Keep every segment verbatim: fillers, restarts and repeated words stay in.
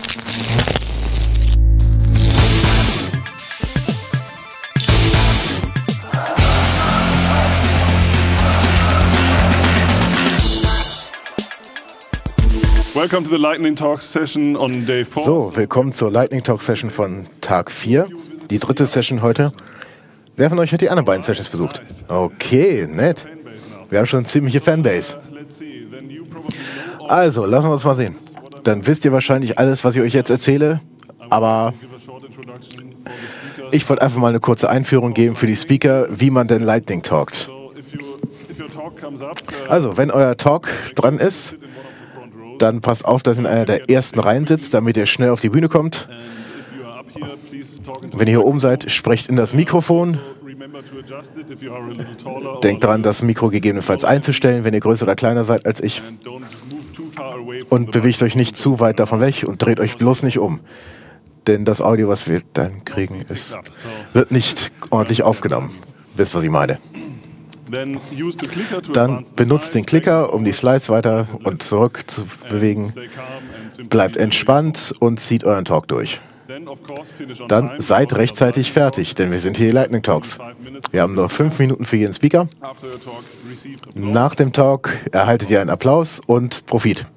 Welcome to the Lightning Talk Session on day four. So, willkommen zur Lightning Talk Session von Tag vier, die dritte Session heute. Wer von euch hat die anderen beiden Sessions besucht? Okay, nett. Wir haben schon eine ziemliche Fanbase. Also, lassen wir uns mal sehen. Dann wisst ihr wahrscheinlich alles, was ich euch jetzt erzähle, aber ich wollte einfach mal eine kurze Einführung geben für die Speaker, wie man denn Lightning talkt. Also, wenn euer Talk dran ist, dann passt auf, dass ihr in einer der ersten Reihen sitzt, damit ihr schnell auf die Bühne kommt. Wenn ihr hier oben seid, sprecht in das Mikrofon. Denkt daran, das Mikro gegebenenfalls einzustellen, wenn ihr größer oder kleiner seid als ich. Und bewegt euch nicht zu weit davon weg und dreht euch bloß nicht um. Denn das Audio, was wir dann kriegen, ist, wird nicht ordentlich aufgenommen. Wisst, was ich meine? Dann benutzt den Klicker, um die Slides weiter und zurück zu bewegen. Bleibt entspannt und zieht euren Talk durch. Dann seid rechtzeitig fertig, denn wir sind hier die Lightning Talks. Wir haben nur fünf Minuten für jeden Speaker. Nach dem Talk erhaltet ihr einen Applaus und Profit.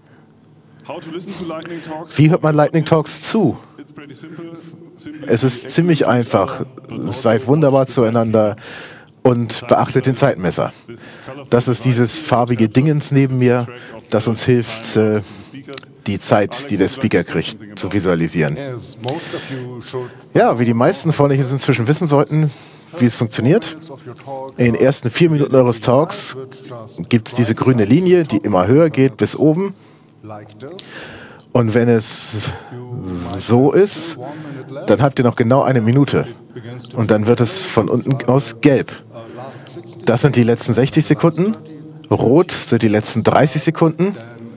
Wie hört man Lightning Talks zu? Es ist ziemlich einfach. Seid wunderbar zueinander. Und beachtet den Zeitmesser. Das ist dieses farbige Dingens neben mir, das uns hilft, äh, die Zeit, die der Speaker kriegt, zu visualisieren. Ja, wie die meisten von euch es inzwischen wissen sollten, wie es funktioniert. In den ersten vier Minuten eures Talks gibt es diese grüne Linie, die immer höher geht bis oben. Und wenn es so ist, dann habt ihr noch genau eine Minute. Und dann wird es von unten aus gelb. Das sind die letzten sechzig Sekunden. Rot sind die letzten dreißig Sekunden.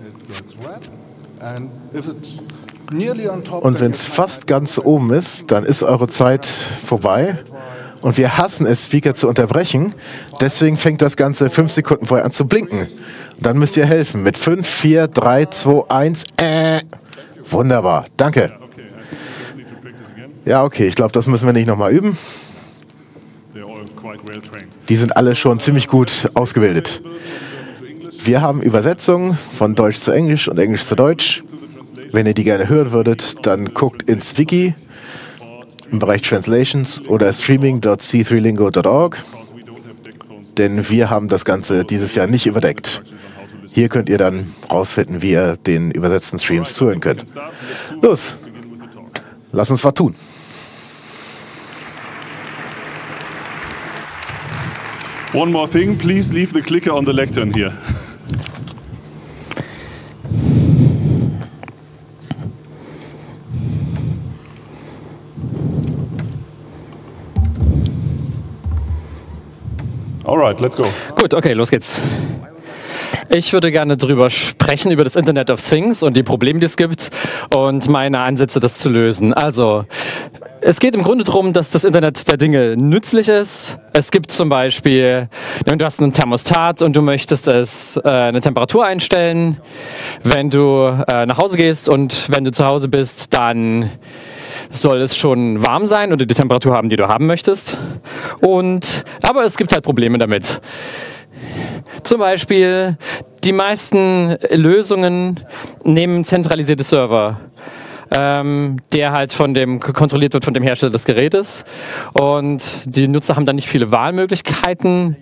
Und wenn es fast ganz oben ist, dann ist eure Zeit vorbei. Und wir hassen es, Speaker zu unterbrechen. Deswegen fängt das Ganze fünf Sekunden vorher an zu blinken. Dann müsst ihr helfen. Mit fünf, vier, drei, zwei, eins. Äh. Wunderbar. Danke. Ja, okay. Ich glaube, das müssen wir nicht nochmal üben. Die sind alle schon ziemlich gut ausgebildet. Wir haben Übersetzungen von Deutsch zu Englisch und Englisch zu Deutsch. Wenn ihr die gerne hören würdet, dann guckt ins Wiki im Bereich Translations oder streaming dot c drei lingo dot org. Denn wir haben das Ganze dieses Jahr nicht überdeckt. Hier könnt ihr dann rausfinden, wie ihr den übersetzten Streams zuhören könnt. Los, lass uns was tun. One more thing, please leave the clicker on the lectern here. Alright, let's go. Gut, okay, los geht's. Ich würde gerne darüber sprechen, über das Internet of Things und die Probleme, die es gibt und meine Ansätze, das zu lösen. Also, es geht im Grunde darum, dass das Internet der Dinge nützlich ist. Es gibt zum Beispiel, du hast einen Thermostat und du möchtest es äh, eine Temperatur einstellen. Wenn du äh, nach Hause gehst und wenn du zu Hause bist, dann soll es schon warm sein oder die Temperatur haben, die du haben möchtest. Und, aber es gibt halt Probleme damit. Zum Beispiel, die meisten Lösungen nehmen zentralisierte Server, ähm, der halt von dem kontrolliert wird von dem Hersteller des Gerätes. Und die Nutzer haben dann nicht viele Wahlmöglichkeiten.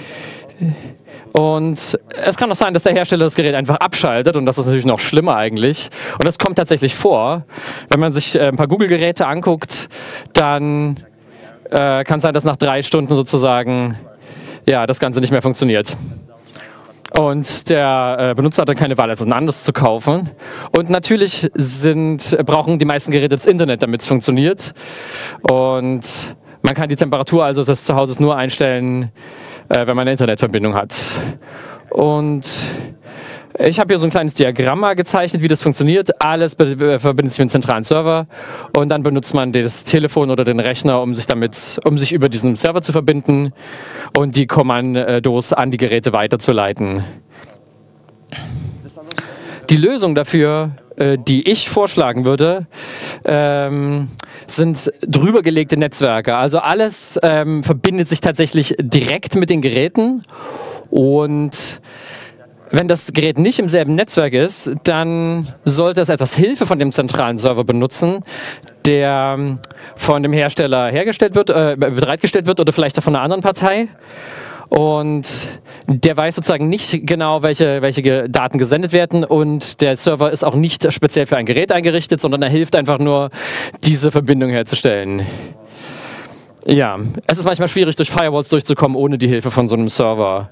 Und es kann auch sein, dass der Hersteller das Gerät einfach abschaltet und das ist natürlich noch schlimmer eigentlich. Und das kommt tatsächlich vor. Wenn man sich ein paar Google-Geräte anguckt, dann äh, kann es sein, dass nach drei Stunden sozusagen ja, das Ganze nicht mehr funktioniert. Und der äh, Benutzer hat dann keine Wahl, als ein anderes zu kaufen. Und natürlich sind, brauchen die meisten Geräte das Internet, damit es funktioniert. Und man kann die Temperatur also des Zuhauses nur einstellen, äh, wenn man eine Internetverbindung hat. Und ich habe hier so ein kleines Diagramm mal gezeichnet, wie das funktioniert. Alles verbindet sich mit einem zentralen Server und dann benutzt man das Telefon oder den Rechner, um sich damit, um sich über diesen Server zu verbinden und die Kommandos an die Geräte weiterzuleiten. Die Lösung dafür äh, die ich vorschlagen würde, ähm, sind drübergelegte Netzwerke. Also alles ähm, verbindet sich tatsächlich direkt mit den Geräten, und wenn das Gerät nicht im selben Netzwerk ist, dann sollte es etwas Hilfe von dem zentralen Server benutzen, der von dem Hersteller hergestellt wird, äh, bereitgestellt wird oder vielleicht auch von einer anderen Partei. Und der weiß sozusagen nicht genau, welche, welche Daten gesendet werden, und der Server ist auch nicht speziell für ein Gerät eingerichtet, sondern er hilft einfach nur, diese Verbindung herzustellen. Ja, es ist manchmal schwierig, durch Firewalls durchzukommen, ohne die Hilfe von so einem Server.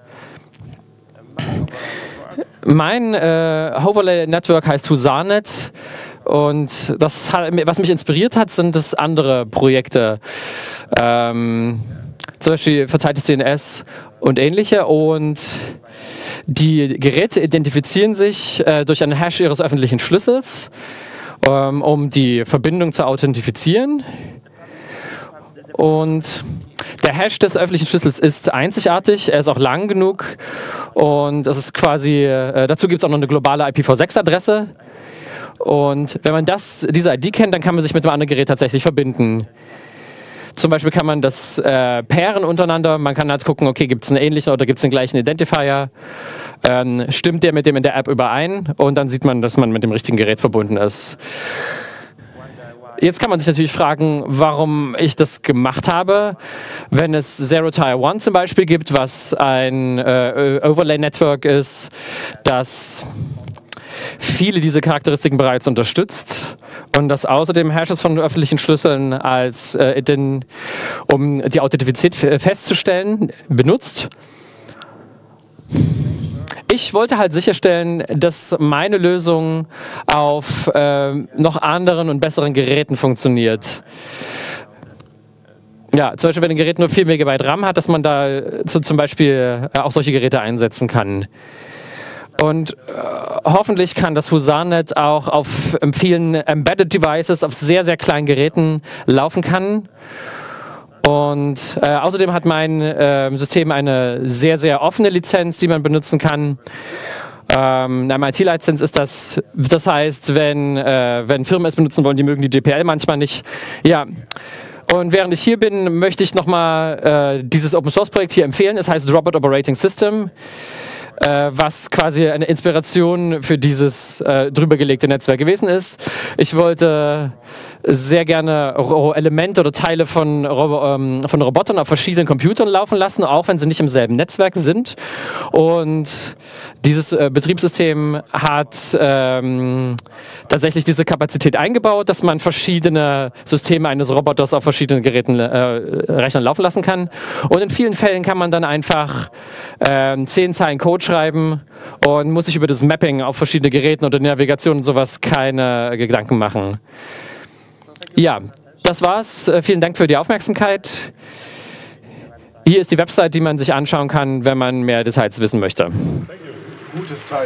Mein äh, Overlay-Network heißt Husanet, und das, was mich inspiriert hat, sind das andere Projekte. Ähm, zum Beispiel verteiltes D N S und ähnliche, und die Geräte identifizieren sich äh, durch einen Hash ihres öffentlichen Schlüssels, ähm, um die Verbindung zu authentifizieren. Und der Hash des öffentlichen Schlüssels ist einzigartig, er ist auch lang genug, und das ist quasi, äh, dazu gibt es auch noch eine globale I P v sechs Adresse. Und wenn man das, diese I D kennt, dann kann man sich mit einem anderen Gerät tatsächlich verbinden. Zum Beispiel kann man das äh, pairen untereinander, man kann halt gucken, okay, gibt es einen ähnlichen oder gibt es den gleichen Identifier, ähm, stimmt der mit dem in der App überein, und dann sieht man, dass man mit dem richtigen Gerät verbunden ist. Jetzt kann man sich natürlich fragen, warum ich das gemacht habe, wenn es Zero Tier One zum Beispiel gibt, was ein äh, Overlay-Network ist, das viele diese Charakteristiken bereits unterstützt und das außerdem Hashes von öffentlichen Schlüsseln als äh, den, um die Authentizität festzustellen, benutzt. Ich wollte halt sicherstellen, dass meine Lösung auf äh, noch anderen und besseren Geräten funktioniert. Ja, zum Beispiel, wenn ein Gerät nur vier Megabyte RAM hat, dass man da zu, zum Beispiel äh, auch solche Geräte einsetzen kann. Und äh, hoffentlich kann das Husanet auch auf ähm, vielen Embedded Devices, auf sehr, sehr kleinen Geräten laufen kann. Und äh, außerdem hat mein äh, System eine sehr, sehr offene Lizenz, die man benutzen kann. Ähm, eine M I T-Lizenz ist das. Das heißt, wenn, äh, wenn Firmen es benutzen wollen, die mögen die G P L manchmal nicht. Ja. Und während ich hier bin, möchte ich nochmal äh, dieses Open-Source-Projekt hier empfehlen. Es heißt Robot Operating System, äh, was quasi eine Inspiration für dieses äh, drübergelegte Netzwerk gewesen ist. Ich wollte sehr gerne Elemente oder Teile von, Robo ähm, von Robotern auf verschiedenen Computern laufen lassen, auch wenn sie nicht im selben Netzwerk sind. Und dieses äh, Betriebssystem hat ähm, tatsächlich diese Kapazität eingebaut, dass man verschiedene Systeme eines Roboters auf verschiedenen Geräten, äh, Rechnern laufen lassen kann. Und in vielen Fällen kann man dann einfach äh, zehn Zeilen Code schreiben und muss sich über das Mapping auf verschiedene Geräte oder die Navigation und sowas keine Gedanken machen. Ja, das war's. Vielen Dank für die Aufmerksamkeit. Hier ist die Website, die man sich anschauen kann, wenn man mehr Details wissen möchte. Gutes Timing.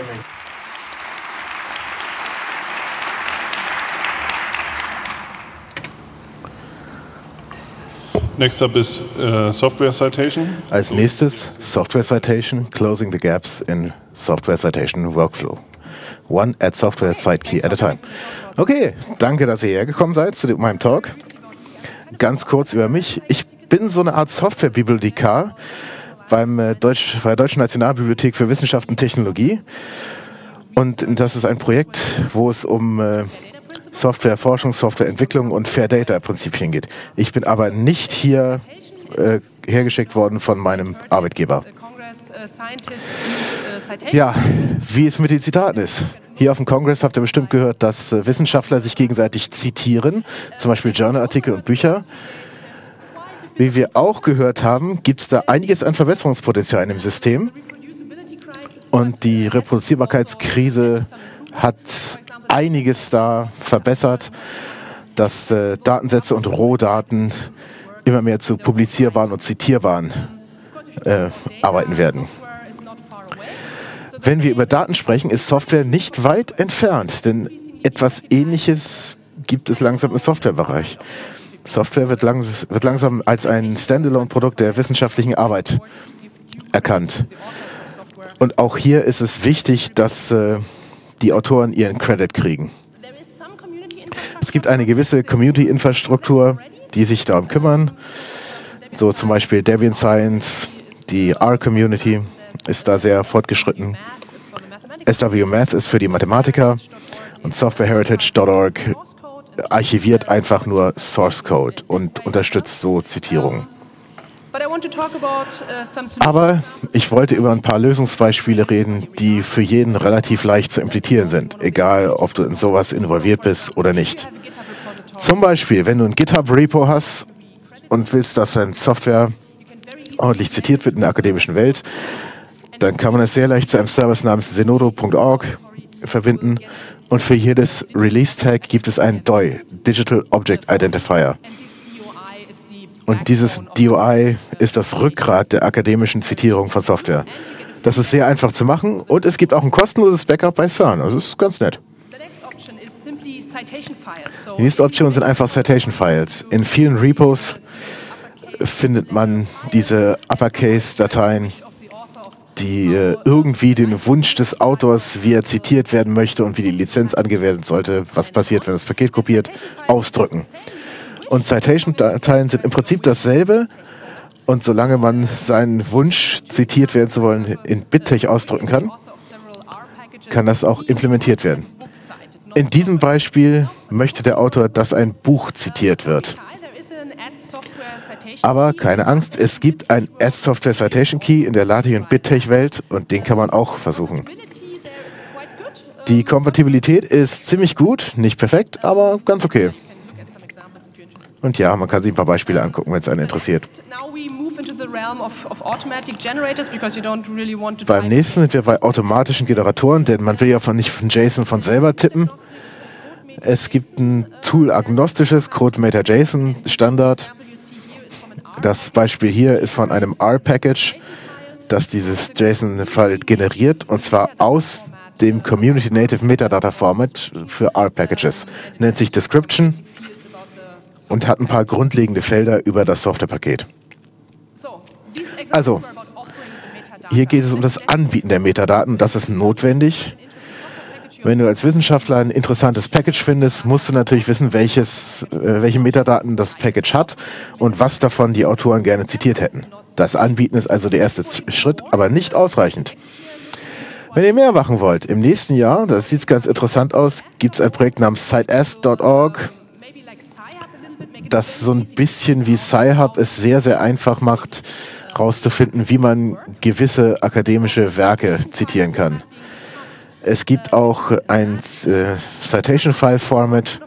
Next up is uh, Software Citation. Als nächstes Software Citation, Closing the Gaps in Software Citation Workflow. One at Software Site Key at a time. Okay, danke, dass ihr hergekommen seid zu meinem Talk. Ganz kurz über mich. Ich bin so eine Art Software-Bibliothekar beim äh, Deutsch, bei der Deutschen Nationalbibliothek für Wissenschaft und Technologie. Und das ist ein Projekt, wo es um äh, Softwareforschung, Softwareentwicklung und Fair Data-Prinzipien geht. Ich bin aber nicht hier äh, hergeschickt worden von meinem Arbeitgeber. Ja, wie es mit den Zitaten ist. Hier auf dem Kongress habt ihr bestimmt gehört, dass äh, Wissenschaftler sich gegenseitig zitieren, zum Beispiel Journalartikel und Bücher. Wie wir auch gehört haben, gibt es da einiges an Verbesserungspotenzial in dem System. Und die Reproduzierbarkeitskrise hat einiges da verbessert, dass äh, Datensätze und Rohdaten immer mehr zu publizierbaren und zitierbaren äh, arbeiten werden. Wenn wir über Daten sprechen, ist Software nicht weit entfernt, denn etwas Ähnliches gibt es langsam im Softwarebereich. Software wird, langs wird langsam als ein Standalone-Produkt der wissenschaftlichen Arbeit erkannt. Und auch hier ist es wichtig, dass äh, die Autoren ihren Credit kriegen. Es gibt eine gewisse Community-Infrastruktur, die sich darum kümmern. So zum Beispiel Debian Science, die R-Community ist da sehr fortgeschritten. S W Math ist für die Mathematiker und software heritage Punkt org archiviert einfach nur Source Code und unterstützt so Zitierungen. Aber ich wollte über ein paar Lösungsbeispiele reden, die für jeden relativ leicht zu implementieren sind, egal ob du in sowas involviert bist oder nicht. Zum Beispiel, wenn du ein GitHub-Repo hast und willst, dass deine Software ordentlich zitiert wird in der akademischen Welt, dann kann man es sehr leicht zu einem Service namens zenodo Punkt org verbinden und für jedes Release-Tag gibt es einen D O I, Digital Object Identifier. Und dieses D O I ist das Rückgrat der akademischen Zitierung von Software. Das ist sehr einfach zu machen und es gibt auch ein kostenloses Backup bei C E R N. Also das ist ganz nett. Die nächste Option sind einfach Citation-Files. In vielen Repos findet man diese Uppercase-Dateien, die äh, irgendwie den Wunsch des Autors, wie er zitiert werden möchte und wie die Lizenz angewendet werden sollte, was passiert, wenn das Paket kopiert, ausdrücken. Und Citation-Dateien sind im Prinzip dasselbe. Und solange man seinen Wunsch, zitiert werden zu wollen, in BitTeX ausdrücken kann, kann das auch implementiert werden. In diesem Beispiel möchte der Autor, dass ein Buch zitiert wird. Aber keine Angst, es gibt ein Add-Software Citation Key in der LaTeX- und BitTeX-Welt und den kann man auch versuchen. Die Kompatibilität ist ziemlich gut, nicht perfekt, aber ganz okay. Und ja, man kann sich ein paar Beispiele angucken, wenn es einen interessiert. Beim nächsten sind wir bei automatischen Generatoren, denn man will ja von nicht von JSON von selber tippen. Es gibt ein Tool-agnostisches CodeMeter-JSON-Standard. Das Beispiel hier ist von einem R-Package, das dieses JSON-File generiert, und zwar aus dem Community Native Metadata Format für R-Packages. Nennt sich Description und hat ein paar grundlegende Felder über das Softwarepaket. Also, hier geht es um das Anbieten der Metadaten. Das ist notwendig. Wenn du als Wissenschaftler ein interessantes Package findest, musst du natürlich wissen, welches, äh, welche Metadaten das Package hat und was davon die Autoren gerne zitiert hätten. Das Anbieten ist also der erste Schritt, aber nicht ausreichend. Wenn ihr mehr machen wollt, im nächsten Jahr, das sieht ganz interessant aus, gibt es ein Projekt namens Citeask Punkt org, das so ein bisschen wie Sci-Hub es sehr, sehr einfach macht, herauszufinden, wie man gewisse akademische Werke zitieren kann. Es gibt auch ein äh, Citation-File-Format.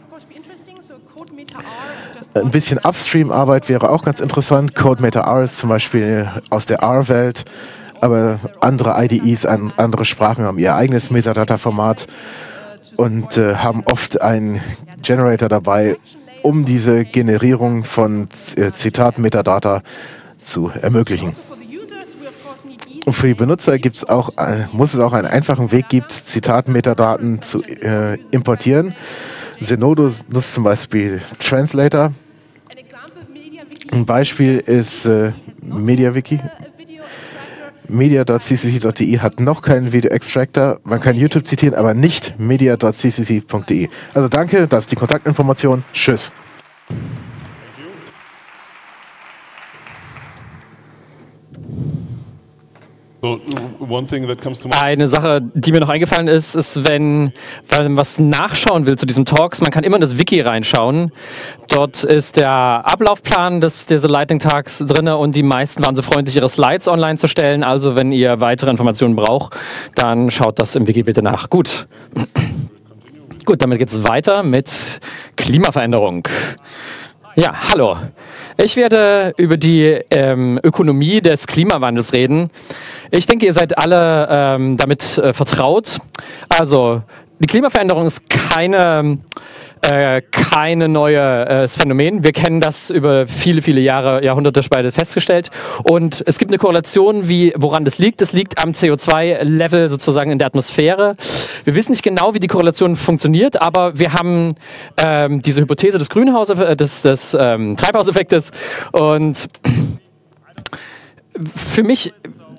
Ein bisschen Upstream-Arbeit wäre auch ganz interessant. CodeMeter R ist zum Beispiel aus der R-Welt, aber andere I D Es, an, andere Sprachen haben ihr eigenes Metadata-Format und äh, haben oft einen Generator dabei, um diese Generierung von äh, Zitat-Metadata zu ermöglichen. Und für die Benutzer gibt's auch, äh, muss es auch einen einfachen Weg geben, Zitat-Metadaten zu äh, importieren. Zenodo nutzt zum Beispiel Translator. Ein Beispiel ist äh, MediaWiki. media Punkt c c c Punkt d e hat noch keinen Video-Extractor. Man kann YouTube zitieren, aber nicht media Punkt c c c Punkt d e. Also danke, das ist die Kontaktinformation. Tschüss. Eine Sache, die mir noch eingefallen ist, ist, wenn man was nachschauen will zu diesem Talks, man kann immer in das Wiki reinschauen. Dort ist der Ablaufplan des dieser Lightning-Tags drin und die meisten waren so freundlich, ihre Slides online zu stellen. Also wenn ihr weitere Informationen braucht, dann schaut das im Wiki bitte nach. Gut. Gut, damit geht es weiter mit Klimaveränderung. Ja, hallo. Ich werde über die ähm, Ökonomie des Klimawandels reden. Ich denke, ihr seid alle ähm, damit äh, vertraut. Also, die Klimaveränderung ist keine, äh, keine neue äh, Phänomen. Wir kennen das über viele, viele Jahre, Jahrhunderte beide festgestellt. Und es gibt eine Korrelation, wie, woran das liegt. Das liegt am C O zwei Level sozusagen in der Atmosphäre. Wir wissen nicht genau, wie die Korrelation funktioniert, aber wir haben ähm, diese Hypothese des Grünhaus, äh, des, des ähm, Treibhauseffektes. Und für mich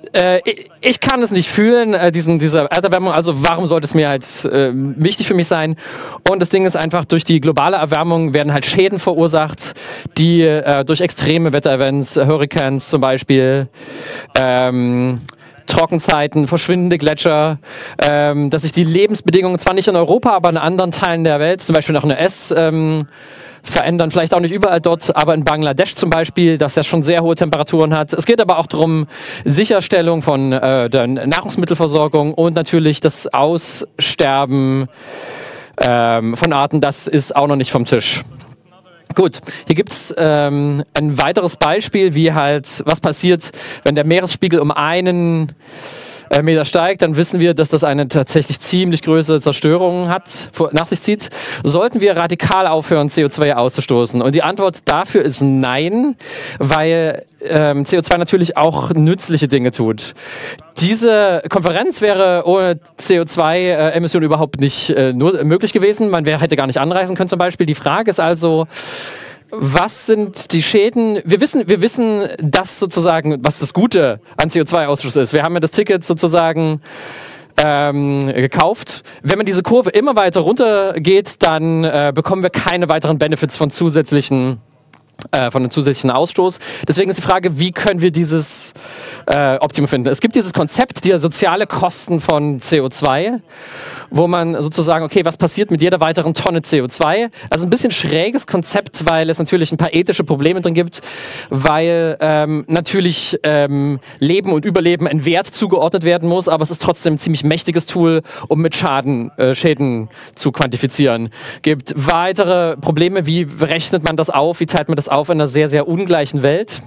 äh, ich kann es nicht fühlen, äh, diesen, diese Erderwärmung, also warum sollte es mir halt äh, wichtig für mich sein? Und das Ding ist einfach, durch die globale Erwärmung werden halt Schäden verursacht, die äh, durch extreme Wetterevents, äh, Hurrikans zum Beispiel, ähm, Trockenzeiten, verschwindende Gletscher, ähm, dass sich die Lebensbedingungen zwar nicht in Europa, aber in anderen Teilen der Welt, zum Beispiel nach einer S, ähm, verändern, vielleicht auch nicht überall dort, aber in Bangladesch zum Beispiel, dass das schon sehr hohe Temperaturen hat. Es geht aber auch darum, Sicherstellung von äh, der Nahrungsmittelversorgung und natürlich das Aussterben ähm, von Arten, das ist auch noch nicht vom Tisch. Gut, hier gibt es ähm, ein weiteres Beispiel, wie halt, was passiert, wenn der Meeresspiegel um einen äh, Meter steigt, dann wissen wir, dass das eine tatsächlich ziemlich größere Zerstörung hat, nach sich zieht. Sollten wir radikal aufhören, C O zwei auszustoßen? Und die Antwort dafür ist nein, weil ähm, C O zwei natürlich auch nützliche Dinge tut. Diese Konferenz wäre ohne C O zwei Emissionen überhaupt nicht äh, nur möglich gewesen. Man wär, hätte gar nicht anreisen können zum Beispiel. Die Frage ist also, was sind die Schäden? Wir wissen, wir wissen, dass sozusagen, was das Gute an C O zwei Ausstoß ist. Wir haben ja das Ticket sozusagen ähm, gekauft. Wenn man diese Kurve immer weiter runter geht, dann äh, bekommen wir keine weiteren Benefits von zusätzlichen Äh, von einem zusätzlichen Ausstoß. Deswegen ist die Frage, wie können wir dieses äh, Optimum finden? Es gibt dieses Konzept, die soziale Kosten von C O zwei, wo man sozusagen, okay, was passiert mit jeder weiteren Tonne C O zwei? Also ein bisschen schräges Konzept, weil es natürlich ein paar ethische Probleme drin gibt, weil ähm, natürlich ähm, Leben und Überleben ein Wert zugeordnet werden muss, aber es ist trotzdem ein ziemlich mächtiges Tool, um mit Schaden, äh, Schäden zu quantifizieren. Gibt weitere Probleme, wie rechnet man das auf, wie teilt man das auf in einer sehr, sehr ungleichen Welt.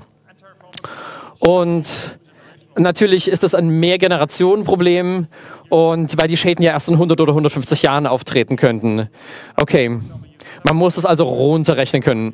Und natürlich ist das ein Mehrgenerationen-Problem, und weil die Schäden ja erst in hundert oder hundertfünfzig Jahren auftreten könnten. Okay, man muss es also runterrechnen können.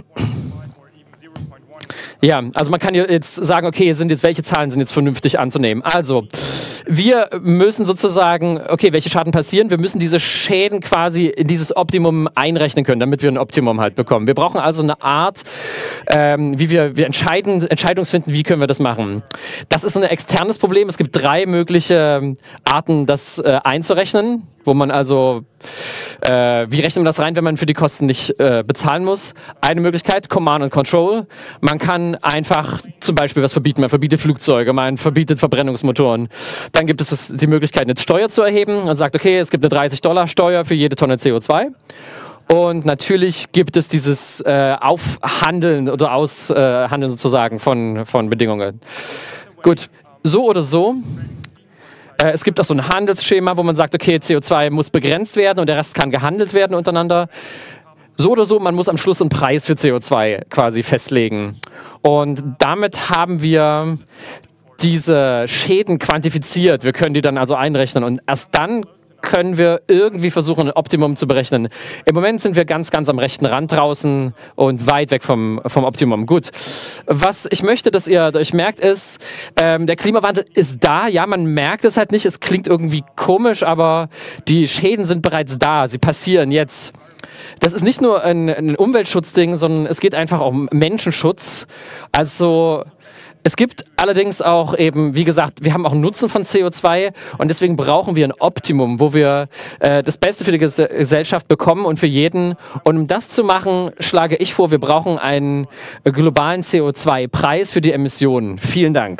Ja, also man kann jetzt sagen, okay, sind jetzt, welche Zahlen sind jetzt vernünftig anzunehmen? Also, wir müssen sozusagen, okay, welche Schaden passieren? Wir müssen diese Schäden quasi in dieses Optimum einrechnen können, damit wir ein Optimum halt bekommen. Wir brauchen also eine Art, ähm, wie wir, wir entscheiden, Entscheidungsfinden, wie können wir das machen. Das ist ein externes Problem. Es gibt drei mögliche Arten, das äh, einzurechnen, wo man also, äh, wie rechnet man das rein, wenn man für die Kosten nicht äh, bezahlen muss? Eine Möglichkeit, Command and Control. Man kann einfach zum Beispiel was verbieten. Man verbietet Flugzeuge, man verbietet Verbrennungsmotoren. Dann gibt es das, die Möglichkeit, eine Steuer zu erheben und sagt, okay, es gibt eine dreißig Dollar Steuer für jede Tonne C O zwei. Und natürlich gibt es dieses äh, Aufhandeln oder Aushandeln sozusagen von, von Bedingungen. Gut, so oder so. Äh, es gibt auch so ein Handelsschema, wo man sagt, okay, C O zwei muss begrenzt werden und der Rest kann gehandelt werden untereinander. So oder so, man muss am Schluss einen Preis für C O zwei quasi festlegen. Und damit haben wir diese Schäden quantifiziert. Wir können die dann also einrechnen und erst dann können wir irgendwie versuchen, ein Optimum zu berechnen. Im Moment sind wir ganz, ganz am rechten Rand draußen und weit weg vom, vom Optimum. Gut. Was ich möchte, dass ihr euch merkt, ist, ähm, der Klimawandel ist da. Ja, man merkt es halt nicht. Es klingt irgendwie komisch, aber die Schäden sind bereits da. Sie passieren jetzt. Das ist nicht nur ein, ein Umweltschutzding, sondern es geht einfach um Menschenschutz. Also es gibt allerdings auch eben, wie gesagt, wir haben auch einen Nutzen von C O zwei und deswegen brauchen wir ein Optimum, wo wir äh, das Beste für die Ges Gesellschaft bekommen und für jeden. Und um das zu machen, schlage ich vor, wir brauchen einen globalen C O zwei Preis für die Emissionen. Vielen Dank.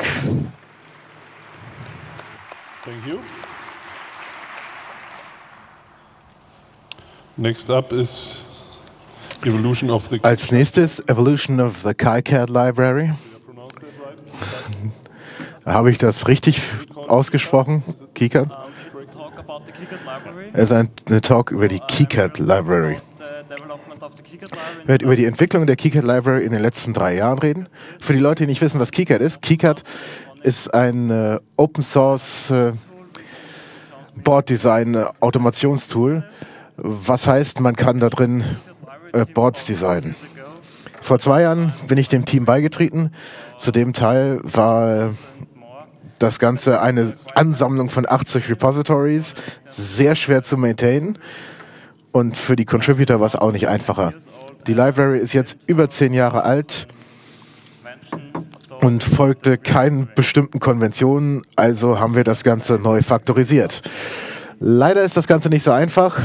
Thank you. Next up is evolution of the Als nächstes Evolution of the KiCad Library. Habe ich das richtig ausgesprochen? KiCad? Es ist ein Talk über die KiCad Library. Ich werde über die Entwicklung der KiCad Library in den letzten drei Jahren reden. Für die Leute, die nicht wissen, was KiCad ist, KiCad ist ein äh, Open Source äh, Board Design äh, Automationstool. Was heißt, man kann da drin äh, Boards designen. Vor zwei Jahren bin ich dem Team beigetreten. Zu dem Teil war das Ganze eine Ansammlung von achtzig Repositories, sehr schwer zu maintainen und für die Contributor war es auch nicht einfacher. Die Library ist jetzt über zehn Jahre alt und folgte keinen bestimmten Konventionen, also haben wir das Ganze neu faktorisiert. Leider ist das Ganze nicht so einfach.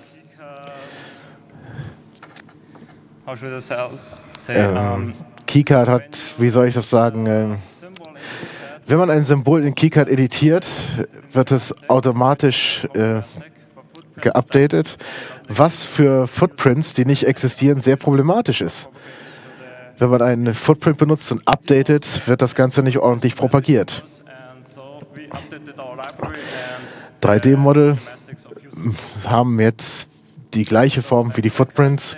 Ähm, KiCad hat, wie soll ich das sagen, äh, wenn man ein Symbol in KiCad editiert, wird es automatisch äh, geupdatet, was für Footprints, die nicht existieren, sehr problematisch ist. Wenn man einen Footprint benutzt und updatet, wird das Ganze nicht ordentlich propagiert. drei D-Model haben jetzt die gleiche Form wie die Footprints.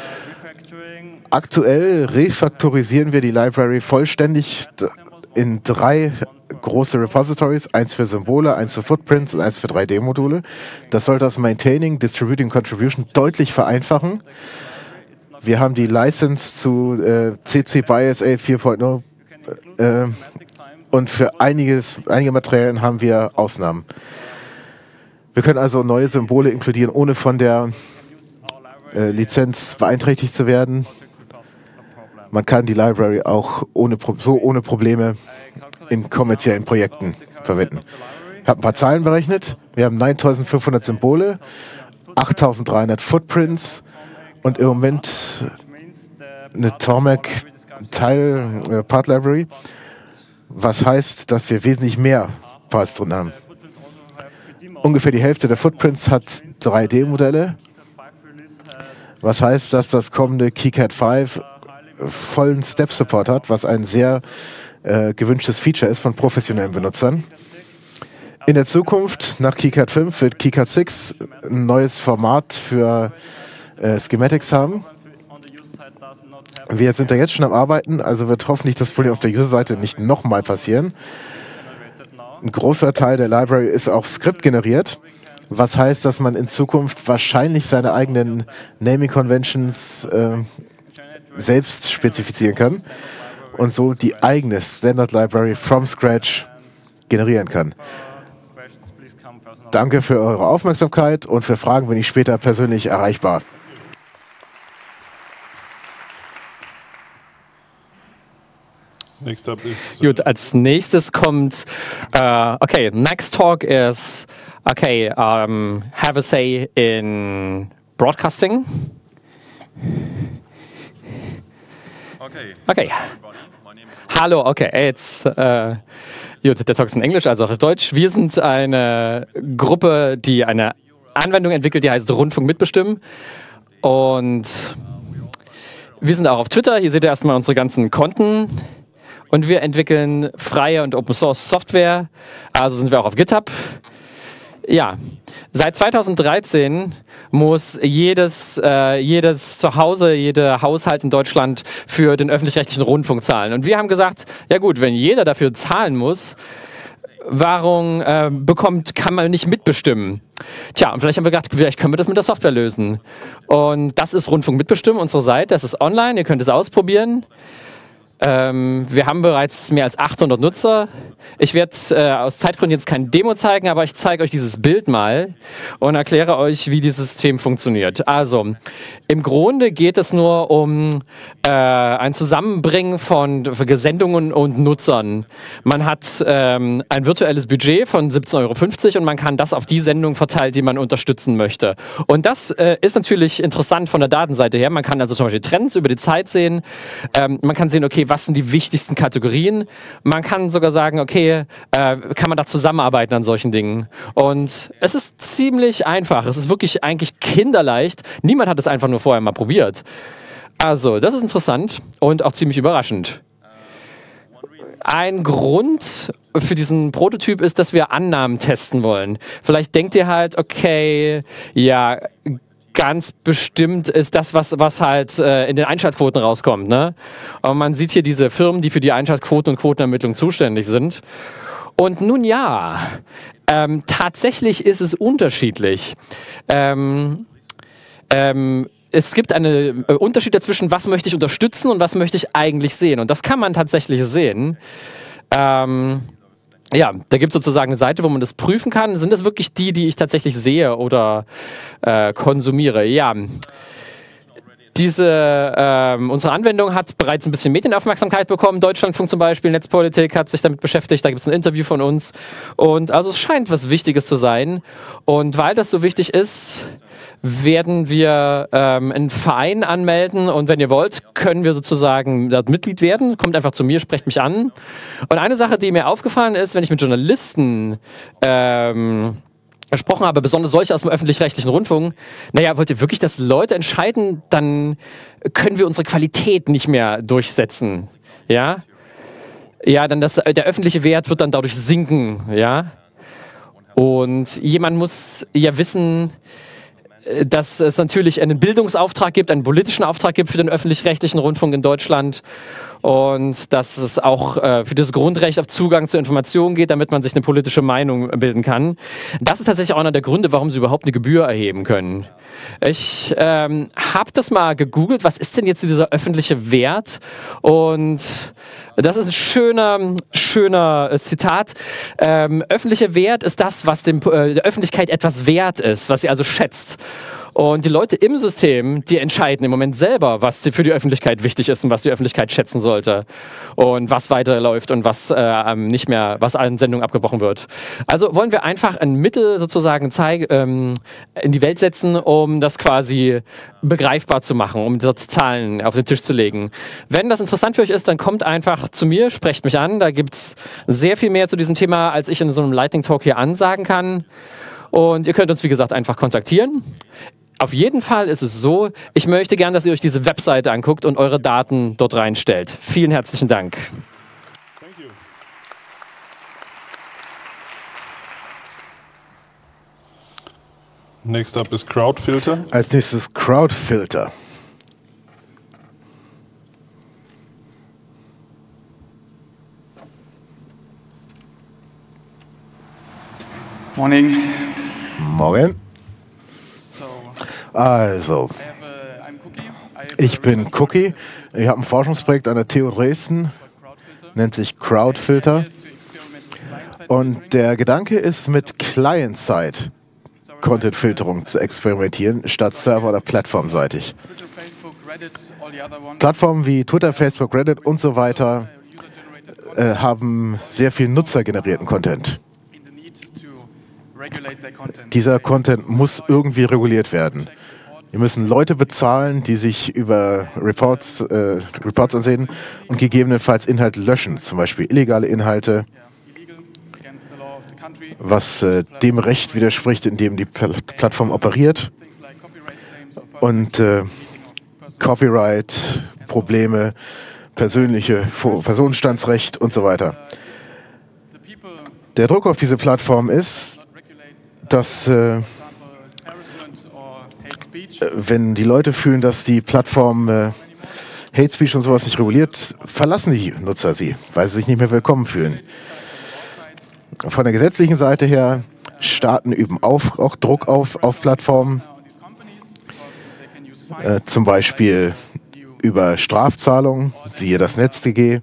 Aktuell refaktorisieren wir die Library vollständig in drei große Repositories, eins für Symbole, eins für Footprints und eins für drei D-Module. Das soll das Maintaining, Distributing, Contribution deutlich vereinfachen. Wir haben die License zu äh, C C B Y S A vier Punkt null äh, und für einiges, einige Materialien haben wir Ausnahmen. Wir können also neue Symbole inkludieren, ohne von der äh, Lizenz beeinträchtigt zu werden. Man kann die Library auch ohne, so ohne Probleme in kommerziellen Projekten verwenden. Ich habe ein paar Zahlen berechnet. Wir haben neuntausendfünfhundert Symbole, achttausenddreihundert Footprints und im Moment eine Tormac Teil äh, Part Library, was heißt, dass wir wesentlich mehr Parts drin haben. Ungefähr die Hälfte der Footprints hat drei D-Modelle, was heißt, dass das kommende KiCad fünf vollen Step-Support hat, was ein sehr äh, gewünschtes Feature ist von professionellen Benutzern. In der Zukunft, nach KiCad fünf, wird KiCad sechs ein neues Format für äh, Schematics haben. Wir sind da jetzt schon am Arbeiten, also wird hoffentlich das Problem auf der User-Seite nicht nochmal passieren. Ein großer Teil der Library ist auch Skript generiert, was heißt, dass man in Zukunft wahrscheinlich seine eigenen Naming Conventions äh, selbst spezifizieren kann und so die eigene Standard Library from scratch generieren kann. Danke für eure Aufmerksamkeit und für Fragen bin ich später persönlich erreichbar. Next up is, Gut, als nächstes kommt, uh, okay, next talk is, okay, um, have a say in broadcasting. Okay. Okay. Hallo, okay, jetzt, äh, gut, der Talk ist in Englisch, also auch auf Deutsch. Wir sind eine Gruppe, die eine Anwendung entwickelt, die heißt Rundfunk mitbestimmen. Und wir sind auch auf Twitter, hier seht ihr erstmal unsere ganzen Konten. Und wir entwickeln freie und Open Source Software, also sind wir auch auf GitHub. Ja, seit zweitausenddreizehn muss jedes, äh, jedes Zuhause, jeder Haushalt in Deutschland für den öffentlich-rechtlichen Rundfunk zahlen. Und wir haben gesagt, ja gut, wenn jeder dafür zahlen muss, warum äh, bekommt, kann man nicht mitbestimmen? Tja, und vielleicht haben wir gedacht, vielleicht können wir das mit der Software lösen. Und das ist Rundfunk mitbestimmen, unsere Seite, das ist online, ihr könnt es ausprobieren. Ähm, wir haben bereits mehr als achthundert Nutzer. Ich werde äh, aus Zeitgründen jetzt kein Demo zeigen, aber ich zeige euch dieses Bild mal und erkläre euch, wie dieses System funktioniert. Also, im Grunde geht es nur um äh, ein Zusammenbringen von Sendungen und Nutzern. Man hat ähm, ein virtuelles Budget von siebzehn Euro fünfzig und man kann das auf die Sendung verteilen, die man unterstützen möchte. Und das äh, ist natürlich interessant von der Datenseite her. Man kann also zum Beispiel Trends über die Zeit sehen. Ähm, man kann sehen, okay, was sind die wichtigsten Kategorien. Man kann sogar sagen, okay, äh, kann man da zusammenarbeiten an solchen Dingen. Und es ist ziemlich einfach. Es ist wirklich eigentlich kinderleicht. Niemand hat es einfach nur vorher mal probiert. Also, das ist interessant und auch ziemlich überraschend. Ein Grund für diesen Prototyp ist, dass wir Annahmen testen wollen. Vielleicht denkt ihr halt, okay, ja, ganz bestimmt ist das, was, was halt äh, in den Einschaltquoten rauskommt. Ne? Und man sieht hier diese Firmen, die für die Einschaltquoten und Quotenermittlung zuständig sind. Und nun ja, ähm, tatsächlich ist es unterschiedlich. Ähm, ähm, es gibt einen äh, Unterschied dazwischen, was möchte ich unterstützen und was möchte ich eigentlich sehen. Und das kann man tatsächlich sehen. Ähm, Ja, da gibt es sozusagen eine Seite, wo man das prüfen kann. Sind das wirklich die, die ich tatsächlich sehe oder äh, konsumiere? Ja. diese, ähm, unsere Anwendung hat bereits ein bisschen Medienaufmerksamkeit bekommen. Deutschlandfunk zum Beispiel, Netzpolitik hat sich damit beschäftigt. Da gibt es ein Interview von uns. Und also es scheint was Wichtiges zu sein. Und weil das so wichtig ist, werden wir ähm, einen Verein anmelden und wenn ihr wollt, können wir sozusagen dort Mitglied werden. Kommt einfach zu mir, sprecht mich an. Und eine Sache, die mir aufgefallen ist, wenn ich mit Journalisten ähm, gesprochen habe, besonders solche aus dem öffentlich-rechtlichen Rundfunk, naja, wollt ihr wirklich, dass Leute entscheiden, dann können wir unsere Qualität nicht mehr durchsetzen. Ja, ja, dann das, der öffentliche Wert wird dann dadurch sinken. Ja, und jemand muss ja wissen, dass es natürlich einen Bildungsauftrag gibt, einen politischen Auftrag gibt für den öffentlich-rechtlichen Rundfunk in Deutschland und dass es auch äh, für das Grundrecht auf Zugang zu Informationen geht, damit man sich eine politische Meinung bilden kann. Das ist tatsächlich auch einer der Gründe, warum sie überhaupt eine Gebühr erheben können. Ich ähm, habe das mal gegoogelt, was ist denn jetzt dieser öffentliche Wert? Und das ist ein schöner, schöner äh, Zitat. Ähm, öffentlicher Wert ist das, was dem, äh, der Öffentlichkeit etwas wert ist, was sie also schätzt. Und die Leute im System, die entscheiden im Moment selber, was für die Öffentlichkeit wichtig ist und was die Öffentlichkeit schätzen sollte und was weiterläuft und was äh, nicht mehr, was an Sendungen abgebrochen wird. Also wollen wir einfach ein Mittel sozusagen zeig, ähm, in die Welt setzen, um das quasi begreifbar zu machen, um dort Zahlen auf den Tisch zu legen. Wenn das interessant für euch ist, dann kommt einfach zu mir, sprecht mich an. Da gibt es sehr viel mehr zu diesem Thema, als ich in so einem Lightning Talk hier ansagen kann. Und ihr könnt uns, wie gesagt, einfach kontaktieren. Auf jeden Fall ist es so, ich möchte gern, dass ihr euch diese Webseite anguckt und eure Daten dort reinstellt. Vielen herzlichen Dank. Thank you. Next up is Crowdfilter. Als nächstes Crowdfilter. Morning. Morgen. Also, ich bin Cookie. Ich habe ein Forschungsprojekt an der T U Dresden, nennt sich Crowdfilter. Und der Gedanke ist, mit Client-Side Content-Filterung zu experimentieren, statt server- oder plattformseitig. Plattformen wie Twitter, Facebook, Reddit und so weiter äh, haben sehr viel nutzergenerierten Content. Dieser Content muss irgendwie reguliert werden. Wir müssen Leute bezahlen, die sich über Reports, äh, Reports ansehen und gegebenenfalls Inhalte löschen, zum Beispiel illegale Inhalte, was äh, dem Recht widerspricht, in dem die Pl Plattform operiert, und äh, Copyright-Probleme, persönliche Personenstandsrecht und so weiter. Der Druck auf diese Plattform ist, dass äh, wenn die Leute fühlen, dass die Plattform äh, Hate Speech und sowas nicht reguliert, verlassen die Nutzer sie, weil sie sich nicht mehr willkommen fühlen. Von der gesetzlichen Seite her, Staaten üben auf, auch Druck auf, auf Plattformen, äh, zum Beispiel über Strafzahlungen, siehe das NetzDG,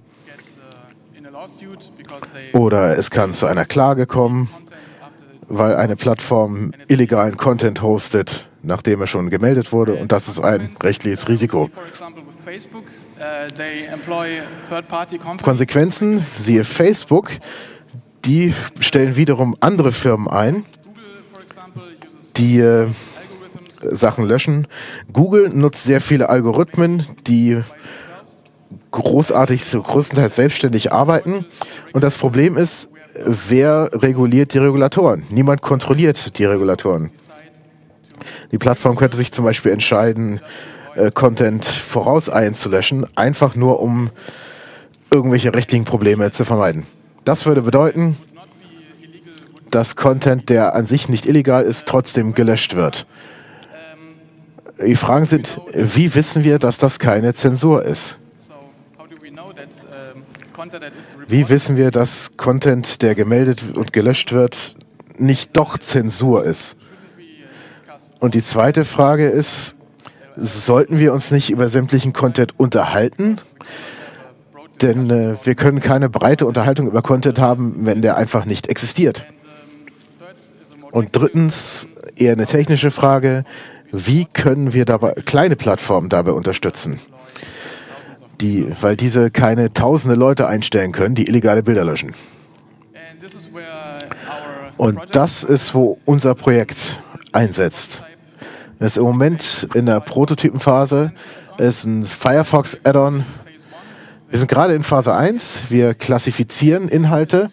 oder es kann zu einer Klage kommen, weil eine Plattform illegalen Content hostet, nachdem er schon gemeldet wurde, und das ist ein rechtliches Risiko. Konsequenzen, siehe Facebook, die stellen wiederum andere Firmen ein, die äh, Sachen löschen. Google nutzt sehr viele Algorithmen, die großartig, so größtenteils selbstständig arbeiten, und das Problem ist, wer reguliert die Regulatoren? Niemand kontrolliert die Regulatoren. Die Plattform könnte sich zum Beispiel entscheiden, äh, Content vorauseilen zu löschen, einfach nur um irgendwelche rechtlichen Probleme zu vermeiden. Das würde bedeuten, dass Content, der an sich nicht illegal ist, trotzdem gelöscht wird. Die Fragen sind, wie wissen wir, dass das keine Zensur ist? Wie wissen wir, dass Content, der gemeldet und gelöscht wird, nicht doch Zensur ist? Und die zweite Frage ist, sollten wir uns nicht über sämtlichen Content unterhalten? Denn äh, wir können keine breite Unterhaltung über Content haben, wenn der einfach nicht existiert. Und drittens, eher eine technische Frage, wie können wir dabei kleine Plattformen dabei unterstützen, die, weil diese keine tausende Leute einstellen können, die illegale Bilder löschen. Und das ist, wo unser Projekt einsetzt. Es ist im Moment in der Prototypenphase, es ist ein Firefox-Add-on. Wir sind gerade in Phase eins, wir klassifizieren Inhalte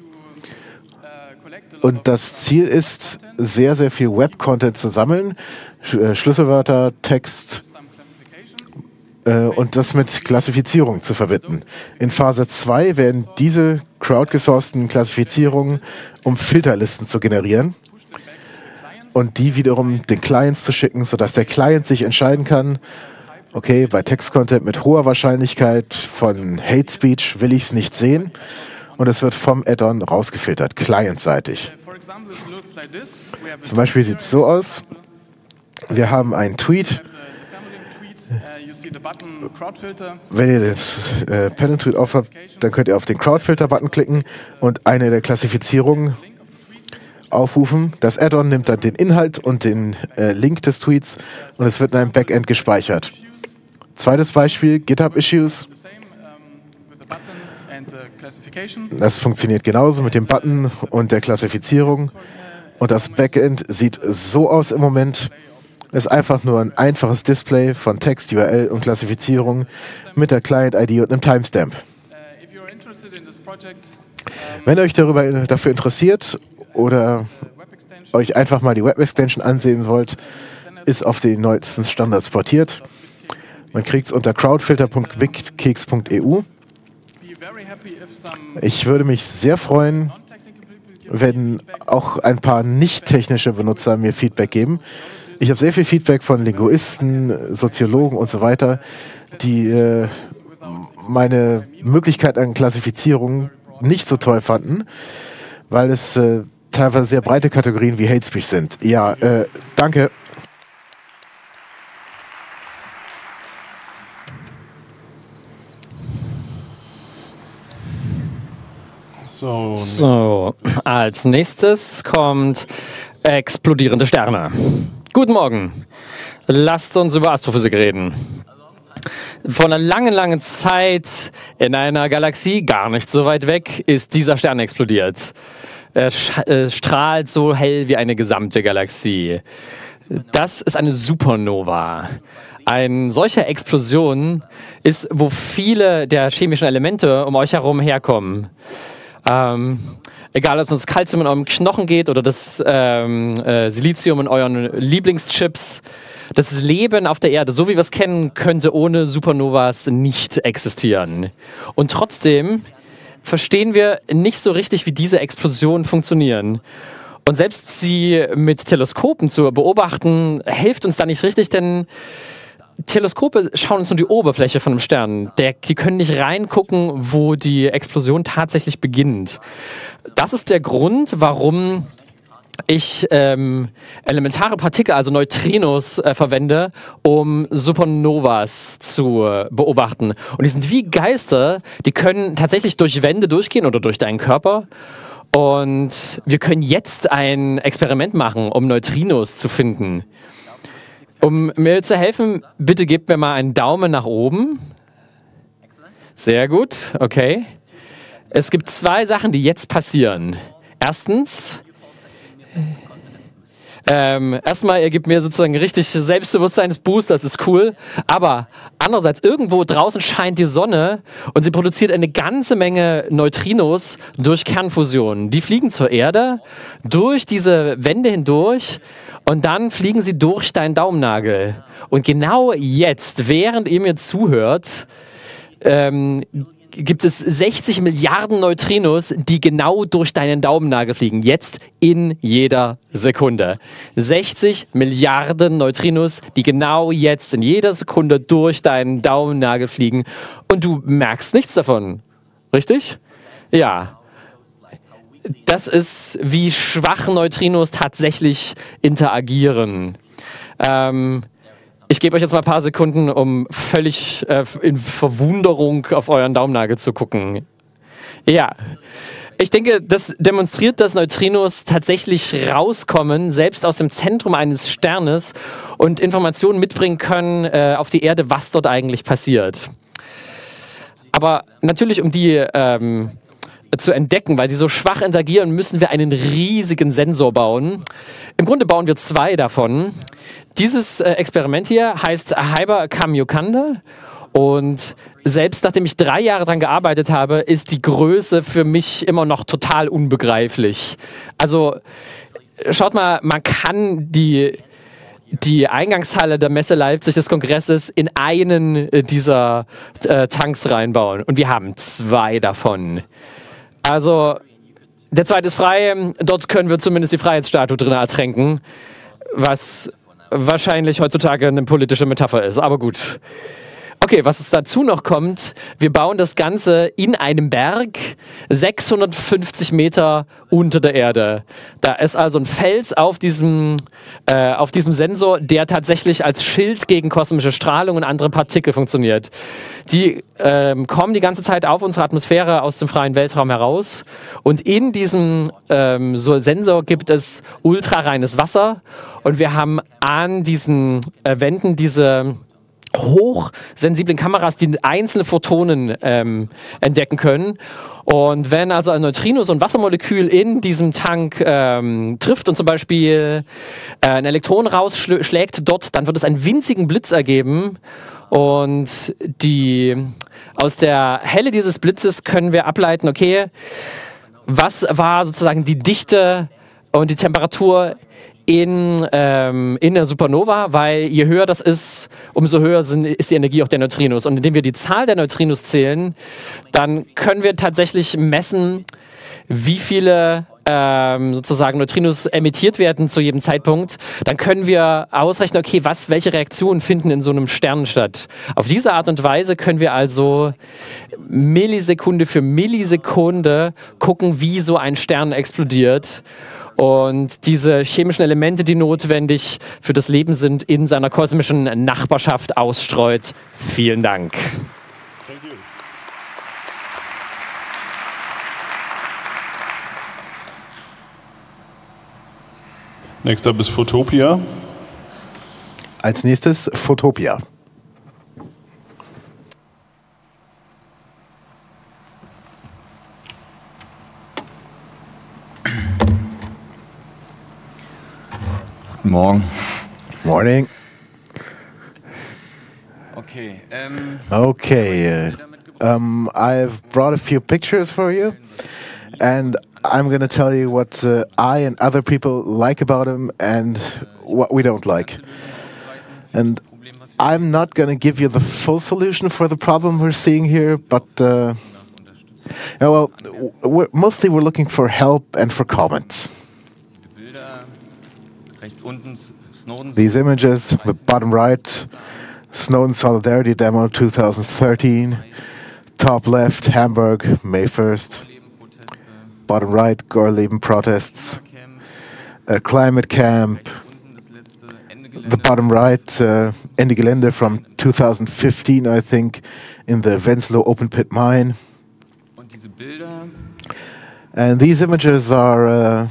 und das Ziel ist, sehr, sehr viel Web-Content zu sammeln, Sch- Schlüsselwörter, Text äh, und das mit Klassifizierung zu verbinden. In Phase zwei werden diese crowdgesourcten Klassifizierungen, um Filterlisten zu generieren und die wiederum den Clients zu schicken, sodass der Client sich entscheiden kann, okay, bei Textcontent mit hoher Wahrscheinlichkeit von Hate Speech will ich es nicht sehen und es wird vom Add-on rausgefiltert, clientseitig. Zum Beispiel sieht es so aus, wir haben einen Tweet, wenn ihr das äh, Pen-and-Tweet aufhabt, dann könnt ihr auf den Crowdfilter-Button klicken und eine der Klassifizierungen aufrufen. Das Add-on nimmt dann den Inhalt und den äh, Link des Tweets und es wird in einem Backend gespeichert. Zweites Beispiel, GitHub-Issues. Das funktioniert genauso mit dem Button und der Klassifizierung. Und das Backend sieht so aus im Moment. Es ist einfach nur ein einfaches Display von Text, U R L und Klassifizierung mit der Client-I D und einem Timestamp. Wenn ihr euch darüber, dafür interessiert oder euch einfach mal die Web-Extension ansehen wollt, ist auf den neuesten Standards portiert. Man kriegt es unter crowdfilter punkt wikikeks punkt e u. Ich würde mich sehr freuen, wenn auch ein paar nicht technische Benutzer mir Feedback geben. Ich habe sehr viel Feedback von Linguisten, Soziologen und so weiter, die äh, meine Möglichkeit an Klassifizierung nicht so toll fanden, weil es äh, teilweise sehr breite Kategorien wie Hate Speech sind. Ja, äh, danke. So, So, als nächstes kommt explodierende Sterne. Guten Morgen. Lasst uns über Astrophysik reden. Vor einer langen, langen Zeit in einer Galaxie, gar nicht so weit weg, ist dieser Stern explodiert. Er äh, strahlt so hell wie eine gesamte Galaxie. Das ist eine Supernova. Eine solche Explosion ist, wo viele der chemischen Elemente um euch herum herkommen. Ähm, egal, ob es um das Calcium in eurem Knochen geht oder das ähm, äh, Silizium in euren Lieblingschips. Das Leben auf der Erde, so wie wir es kennen, könnte ohne Supernovas nicht existieren. Und trotzdem verstehen wir nicht so richtig, wie diese Explosionen funktionieren. Und selbst sie mit Teleskopen zu beobachten, hilft uns da nicht richtig, denn Teleskope schauen uns nur die Oberfläche von einem Stern. Der, die können nicht reingucken, wo die Explosion tatsächlich beginnt. Das ist der Grund, warum ich ähm, elementare Partikel, also Neutrinos, äh, verwende, um Supernovas zu äh, beobachten. Und die sind wie Geister, die können tatsächlich durch Wände durchgehen oder durch deinen Körper. Und wir können jetzt ein Experiment machen, um Neutrinos zu finden. Um mir zu helfen, bitte gebt mir mal einen Daumen nach oben. Sehr gut, okay. Es gibt zwei Sachen, die jetzt passieren. Erstens, ähm, erstmal, ihr gebt mir sozusagen richtig Selbstbewusstseinsboost, das ist cool. Aber andererseits, irgendwo draußen scheint die Sonne und sie produziert eine ganze Menge Neutrinos durch Kernfusion. Die fliegen zur Erde, durch diese Wände hindurch und dann fliegen sie durch deinen Daumennagel. Und genau jetzt, während ihr mir zuhört, ähm, gibt es sechzig Milliarden Neutrinos, die genau durch deinen Daumennagel fliegen. Jetzt in jeder Sekunde. sechzig Milliarden Neutrinos, die genau jetzt in jeder Sekunde durch deinen Daumennagel fliegen. Und du merkst nichts davon. Richtig? Ja. Das ist, wie schwach Neutrinos tatsächlich interagieren. Ähm... Ich gebe euch jetzt mal ein paar Sekunden, um völlig äh, in Verwunderung auf euren Daumennagel zu gucken. Ja, ich denke, das demonstriert, dass Neutrinos tatsächlich rauskommen, selbst aus dem Zentrum eines Sternes und Informationen mitbringen können äh, auf die Erde, was dort eigentlich passiert. Aber natürlich, um die ähm, zu entdecken, weil sie so schwach interagieren, müssen wir einen riesigen Sensor bauen. Im Grunde bauen wir zwei davon. Dieses äh, Experiment hier heißt Hyper Kamiokande. Und selbst nachdem ich drei Jahre daran gearbeitet habe, ist die Größe für mich immer noch total unbegreiflich. Also schaut mal, man kann die, die Eingangshalle der Messe Leipzig des Kongresses in einen dieser äh, Tanks reinbauen. Und wir haben zwei davon. Also der zweite ist frei, dort können wir zumindest die Freiheitsstatue drin ertränken, was wahrscheinlich heutzutage eine politische Metapher ist, aber gut. Okay, was es dazu noch kommt, wir bauen das Ganze in einem Berg, sechshundertfünfzig Meter unter der Erde. Da ist also ein Fels auf diesem, äh, auf diesem Sensor, der tatsächlich als Schild gegen kosmische Strahlung und andere Partikel funktioniert. Die ähm, kommen die ganze Zeit auf unsere Atmosphäre aus dem freien Weltraum heraus. Und in diesem ähm, so Sensor gibt es ultrareines Wasser. Und wir haben an diesen äh, Wänden diese hochsensiblen Kameras, die einzelne Photonen ähm, entdecken können. Und wenn also ein Neutrino, so ein Wassermolekül in diesem Tank ähm, trifft und zum Beispiel äh, ein Elektron rausschlägt dort, dann wird es einen winzigen Blitz ergeben. Und die, aus der Helle dieses Blitzes können wir ableiten, okay, was war sozusagen die Dichte und die Temperatur in, ähm, in der Supernova, weil je höher das ist, umso höher sind, ist die Energie auch der Neutrinos. Und indem wir die Zahl der Neutrinos zählen, dann können wir tatsächlich messen, wie viele ähm, sozusagen Neutrinos emittiert werden zu jedem Zeitpunkt. Dann können wir ausrechnen, okay, was, welche Reaktionen finden in so einem Stern statt. Auf diese Art und Weise können wir also Millisekunde für Millisekunde gucken, wie so ein Stern explodiert. Und diese chemischen Elemente, die notwendig für das Leben sind, in seiner kosmischen Nachbarschaft ausstreut. Vielen Dank. Thank you. Next up is Photopia. Als nächstes Photopia. Morgen. Morning. Okay. Ähm, Okay. uh, Um, I've brought a few pictures for you, and I'm going to tell you what uh, I and other people like about them and what we don't like. And I'm not going to give you the full solution for the problem we're seeing here, but uh, yeah, well, we're, mostly we're looking for help and for comments. These images, the bottom right, Snowden Solidarity Demo twenty thirteen, top left, Hamburg, May first, bottom right, Gorleben protests, a climate camp, the bottom right, uh, Ende Gelände from two thousand fifteen, I think, in the Wenzlow open pit mine. And these images are uh,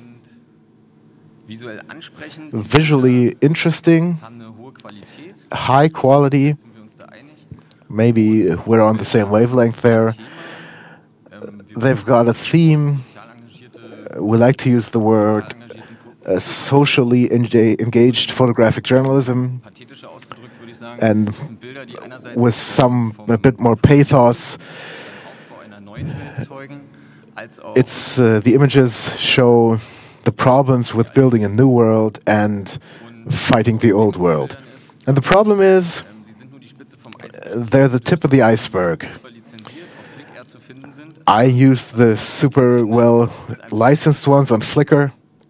visually interesting, high quality. Maybe we're on the same wavelength there. They've got a theme. We like to use the word uh, socially enga- engaged photographic journalism, and with some a bit more pathos. It's uh, the images show the problems with building a new world and fighting the old world. And the problem is, they're the tip of the iceberg. I use the super well licensed ones on Flickr,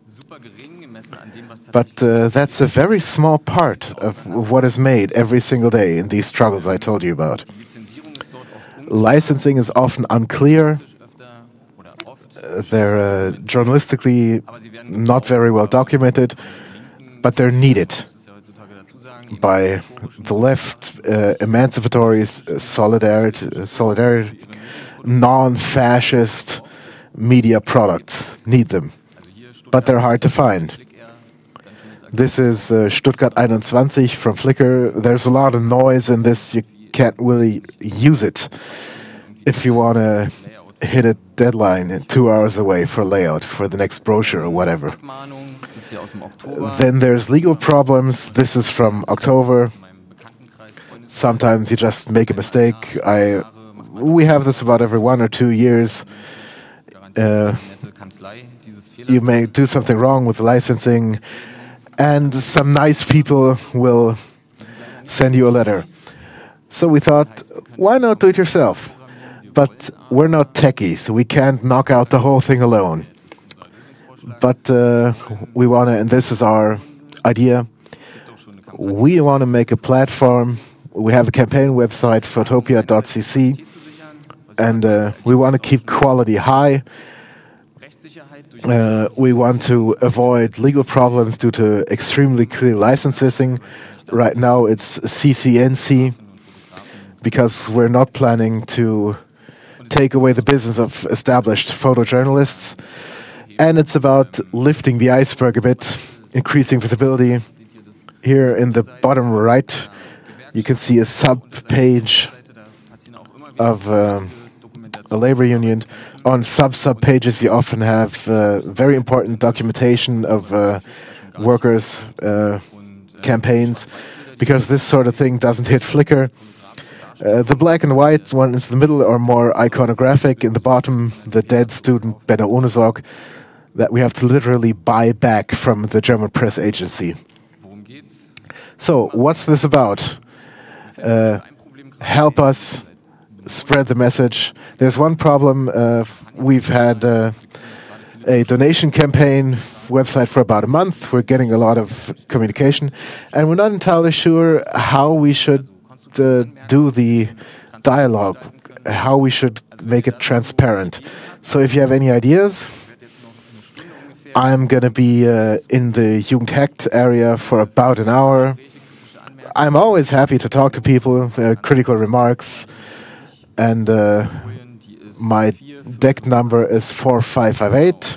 but uh, that's a very small part of what is made every single day in these struggles I told you about. Licensing is often unclear. They're uh, journalistically not very well documented, but they're needed by the left, uh, emancipatory, solidarity, solidarity, non-fascist media products need them, but they're hard to find. This is uh, Stuttgart einundzwanzig from Flickr. There's a lot of noise in this. You can't really use it if you want to hit a deadline two hours away for layout for the next brochure or whatever. Then there's legal problems. This is from October. Sometimes you just make a mistake. I, we have this about every one or two years. Uh, you may do something wrong with the licensing, and some nice people will send you a letter. So we thought, why not do it yourself? But we're not techies, so we can't knock out the whole thing alone. But uh, we want to, and this is our idea, we want to make a platform. We have a campaign website, photopia dot c c, and uh, we want to keep quality high. Uh, we want to avoid legal problems due to extremely clear licensing. Right now it's C C N C, because we're not planning to take away the business of established photojournalists. And it's about lifting the iceberg a bit, increasing visibility. Here in the bottom right, you can see a sub-page of uh, a labor union. On sub-sub pages, you often have uh, very important documentation of uh, workers' uh, campaigns, because this sort of thing doesn't hit Flickr. Uh, the black and white ones in the middle are more iconographic. In the bottom, the dead student Benno Ohnesorg, that we have to literally buy back from the German press agency. So, what's this about? Uh, help us spread the message. There's one problem. Uh, we've had uh, a donation campaign website for about a month. We're getting a lot of communication, and we're not entirely sure how we should uh, do the dialogue, how we should make it transparent. So if you have any ideas, I'm going to be uh, in the Jugendhackt area for about an hour. I'm always happy to talk to people, uh, critical remarks, and uh, my deck number is four five five eight.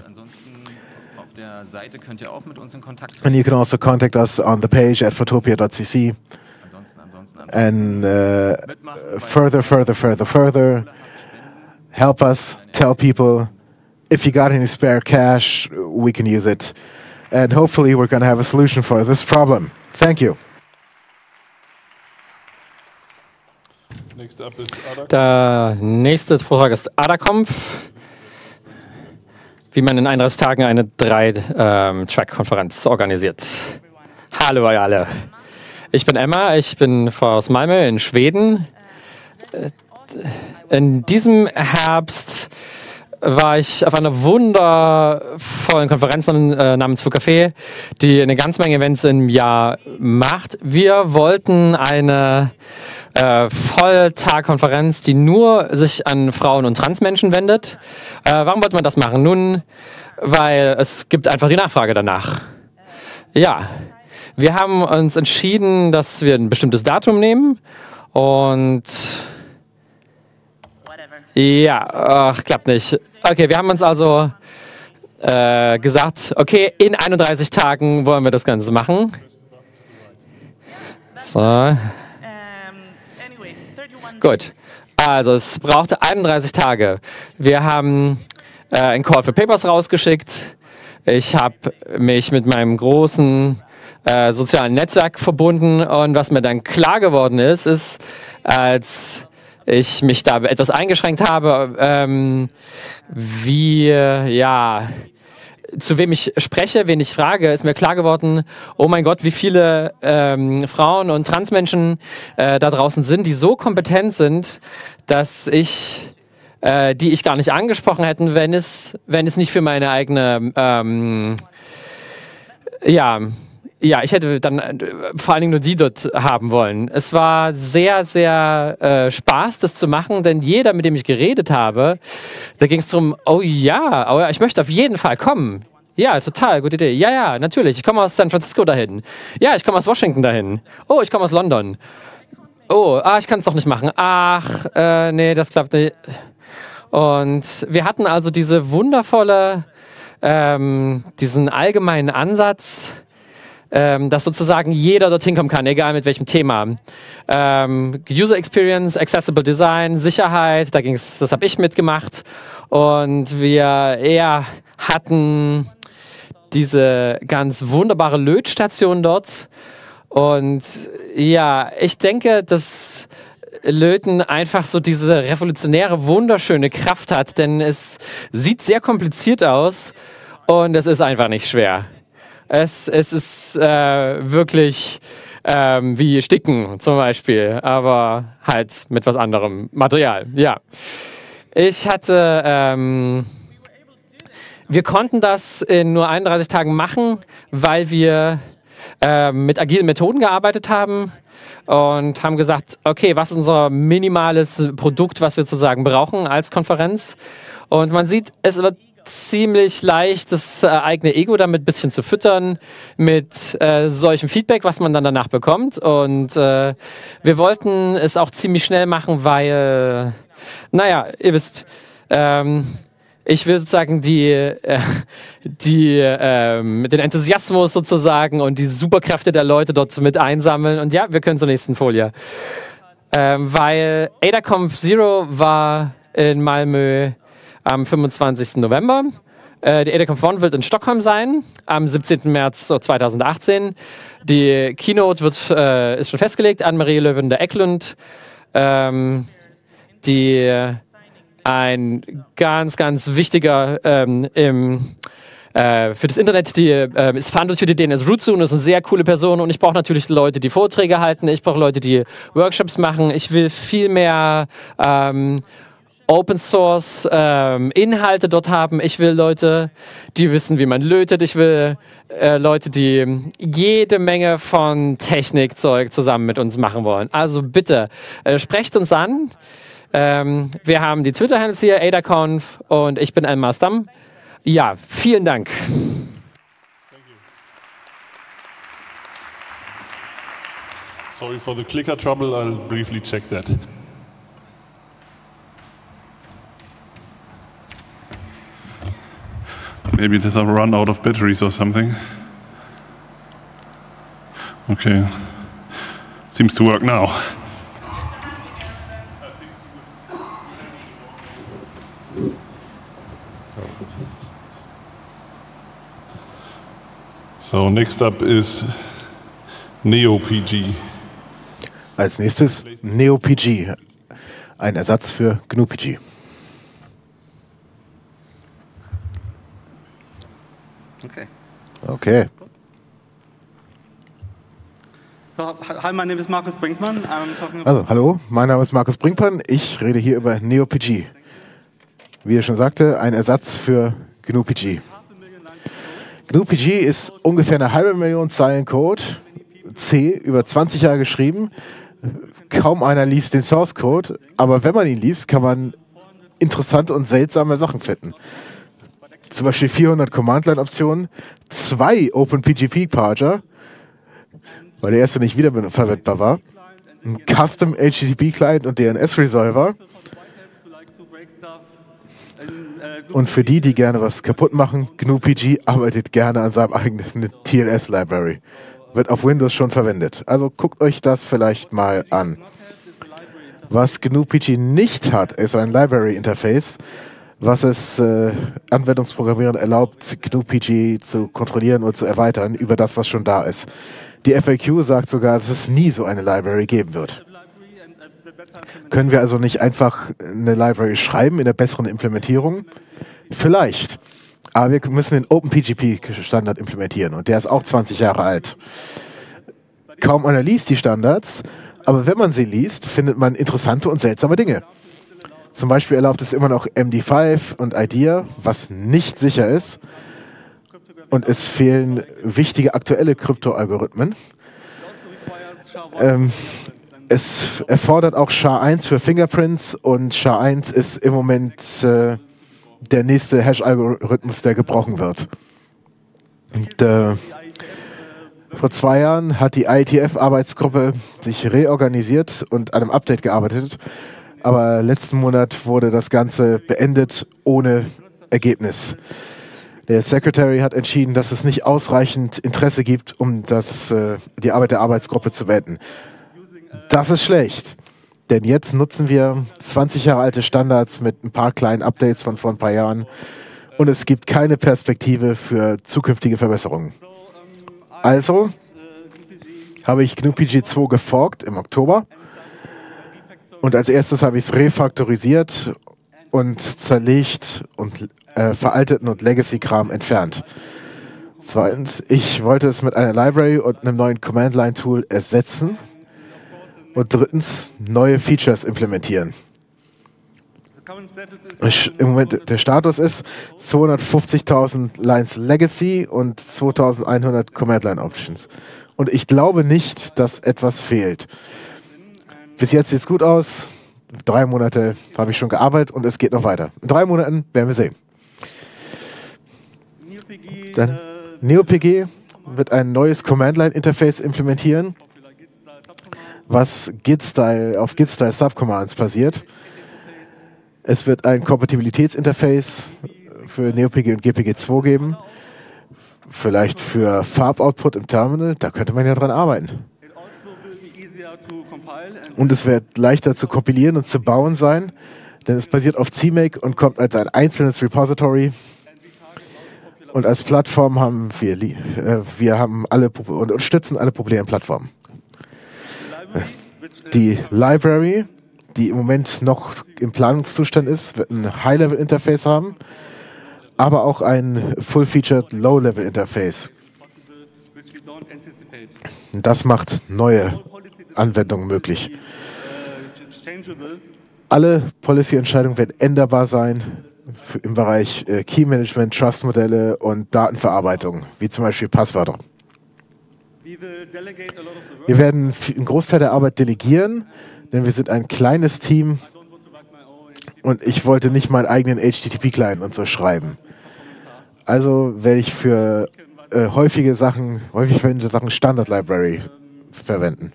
And you can also contact us on the page at photopia dot c c. And uh, further, further, further, further, help us, tell people, if you got any spare cash, we can use it. And hopefully we're going to have a solution for this problem. Thank you. Der nächste Vortrag ist Adakampf, wie man in einunddreißig Tagen eine drei-Track-Konferenz organisiert. Hallo ihr alle. Ich bin Emma, ich bin aus Malmö in Schweden. In diesem Herbst war ich auf einer wundervollen Konferenz namens Focafé, die eine ganze Menge Events im Jahr macht. Wir wollten eine äh, Volltag-Konferenz, die nur sich an Frauen und Transmenschen wendet. Äh, warum wollte man das machen? Nun, weil es gibt einfach die Nachfrage danach. Ja, wir haben uns entschieden, dass wir ein bestimmtes Datum nehmen und ja, ach, klappt nicht. Okay, wir haben uns also äh, gesagt, okay, in einunddreißig Tagen wollen wir das Ganze machen. So. Gut, also es brauchte einunddreißig Tage. Wir haben äh, ein Call for Papers rausgeschickt. Ich habe mich mit meinem großen äh, sozialen Netzwerk verbunden und was mir dann klar geworden ist, ist, als ich mich da etwas eingeschränkt habe, ähm, wie, ja, zu wem ich spreche, wen ich frage, ist mir klar geworden, oh mein Gott, wie viele ähm, Frauen und Transmenschen äh, da draußen sind, die so kompetent sind, dass ich, äh, die ich gar nicht angesprochen hätte, wenn es, wenn es nicht für meine eigene, ähm, ja, Ja, ich hätte dann äh, vor allen Dingen nur die dort haben wollen. Es war sehr, sehr äh, Spaß, das zu machen, denn jeder, mit dem ich geredet habe, da ging es darum, oh ja, oh ja, ich möchte auf jeden Fall kommen. Ja, total, gute Idee. Ja, ja, natürlich. Ich komme aus San Francisco dahin. Ja, ich komme aus Washington dahin. Oh, ich komme aus London. Oh, ah, ich kann es doch nicht machen. Ach, äh, nee, das klappt nicht. Und wir hatten also diese wundervolle, ähm, diesen allgemeinen Ansatz, ähm, dass sozusagen jeder dorthin kommen kann, egal mit welchem Thema. Ähm, User Experience, Accessible Design, Sicherheit, da ging's, das habe ich mitgemacht. Und wir eher hatten diese ganz wunderbare Lötstation dort. Und ja, ich denke, dass Löten einfach so diese revolutionäre, wunderschöne Kraft hat, denn es sieht sehr kompliziert aus und es ist einfach nicht schwer. Es, es ist äh, wirklich ähm, wie Sticken zum Beispiel, aber halt mit was anderem Material. Ja, ich hatte, ähm, wir konnten das in nur einunddreißig Tagen machen, weil wir äh, mit agilen Methoden gearbeitet haben. Und haben gesagt, okay, was ist unser minimales Produkt, was wir sozusagen brauchen als Konferenz? Und man sieht, es wird ziemlich leicht, das äh, eigene Ego damit ein bisschen zu füttern mit äh, solchem Feedback, was man dann danach bekommt. Und äh, wir wollten es auch ziemlich schnell machen, weil, naja, ihr wisst, ähm, ich will sozusagen die, äh, die, ähm, den Enthusiasmus sozusagen und die Superkräfte der Leute dort mit einsammeln. Und ja, wir können zur nächsten Folie. Ähm, weil AdaConf Zero war in Malmö am fünfundzwanzigsten November. Äh, die AdaConf One wird in Stockholm sein, am siebzehnten März zweitausendachtzehn. Die Keynote wird, äh, ist schon festgelegt, Anne-Marie Löwende-Eklund, ähm, die ein ganz, ganz wichtiger ähm, im, äh, für das Internet, die äh, ist verantwortlich für die D N S Root Zone, ist eine sehr coole Person und ich brauche natürlich Leute, die Vorträge halten, ich brauche Leute, die Workshops machen, ich will viel mehr ähm, Open Source ähm, Inhalte dort haben, ich will Leute, die wissen, wie man lötet, ich will äh, Leute, die jede Menge von Technikzeug zusammen mit uns machen wollen. Also bitte, äh, sprecht uns an. Ähm, wir haben die Twitter-Handles hier, AdaConf und ich bin Elmar Stamm. Ja, vielen Dank. Sorry for the clicker trouble, I'll briefly check that. Maybe it has run out of batteries or something. Okay, seems to work now. So, next up is NeoPG. Als nächstes NeoPG, ein Ersatz für G N U P G. Okay. Okay. So, hi, my name is Markus Brinkmann. I'm talking about Also, hallo, mein Name ist Markus Brinkmann. Ich rede hier über NeoPG. Wie er schon sagte, ein Ersatz für G N U P G. G N U P G ist ungefähr eine halbe Million Zeilen Code, C, über zwanzig Jahre geschrieben. Kaum einer liest den Source Code, aber wenn man ihn liest, kann man interessante und seltsame Sachen finden. Zum Beispiel vierhundert Command-Line-Optionen, zwei OpenPGP-Parser, weil der erste nicht wiederverwendbar war, ein Custom H T T P-Client und D N S-Resolver. Und für die, die gerne was kaputt machen, G N U P G arbeitet gerne an seinem eigenen T L S-Library. Wird auf Windows schon verwendet. Also guckt euch das vielleicht mal an. Was G N U P G nicht hat, ist ein Library-Interface, was es äh, Anwendungsprogrammierern erlaubt, G N U P G zu kontrollieren und zu erweitern über das, was schon da ist. Die F A Q sagt sogar, dass es nie so eine Library geben wird. Können wir also nicht einfach eine Library schreiben in der besseren Implementierung? Vielleicht. Aber wir müssen den OpenPGP-Standard implementieren und der ist auch zwanzig Jahre alt. Kaum einer liest die Standards, aber wenn man sie liest, findet man interessante und seltsame Dinge. Zum Beispiel erlaubt es immer noch M D fünf und IDEA, was nicht sicher ist. Und es fehlen wichtige aktuelle Kryptoalgorithmen. Ähm, es erfordert auch S H A eins für Fingerprints und S H A eins ist im Moment äh, der nächste Hash-Algorithmus, der gebrochen wird. Und, äh, vor zwei Jahren hat die I E T F-Arbeitsgruppe sich reorganisiert und an einem Update gearbeitet. aber letzten Monat wurde das Ganze beendet ohne Ergebnis. Der Secretary hat entschieden, dass es nicht ausreichend Interesse gibt, um das, äh, die Arbeit der Arbeitsgruppe zu beenden. Das ist schlecht, denn jetzt nutzen wir zwanzig Jahre alte Standards mit ein paar kleinen Updates von vor ein paar Jahren und es gibt keine Perspektive für zukünftige Verbesserungen. Also habe ich G N U P G zwei geforkt im Oktober und als erstes habe ich es refaktorisiert und zerlegt und äh, veralteten und Legacy-Kram entfernt. Zweitens, ich wollte es mit einer Library und einem neuen Command-Line-Tool ersetzen. Und drittens, neue Features implementieren. Im Moment, der Status ist zweihundertfünfzigtausend Lines Legacy und zweitausendeinhundert Command-Line-Options. Und ich glaube nicht, dass etwas fehlt. Bis jetzt sieht es gut aus. Drei Monate habe ich schon gearbeitet und es geht noch weiter. In drei Monaten werden wir sehen. Dann NeoPG wird ein neues Command-Line-Interface implementieren, was Git-Style auf Git-Style Subcommands basiert. Es wird ein Kompatibilitätsinterface für NeoPG und G P G zwei geben. Vielleicht für Farboutput im Terminal, da könnte man ja dran arbeiten. Und es wird leichter zu kompilieren und zu bauen sein, denn es basiert auf C M A K und kommt als ein einzelnes Repository. Und als Plattform haben wir, äh, wir haben alle und unterstützen alle populären Plattformen. Die Library, die im Moment noch im Planungszustand ist, wird ein High-Level-Interface haben, aber auch ein Full-Featured Low-Level-Interface. Das macht neue Anwendungen möglich. Alle Policy-Entscheidungen werden änderbar sein im Bereich äh, Key-Management, Trust-Modelle und Datenverarbeitung, wie zum Beispiel Passwörter. Wir werden einen Großteil der Arbeit delegieren, denn wir sind ein kleines Team und ich wollte nicht meinen eigenen H T T P-Client und so schreiben. Also werde ich für äh, häufige Sachen, häufig verwendete Sachen Standard-Library verwenden.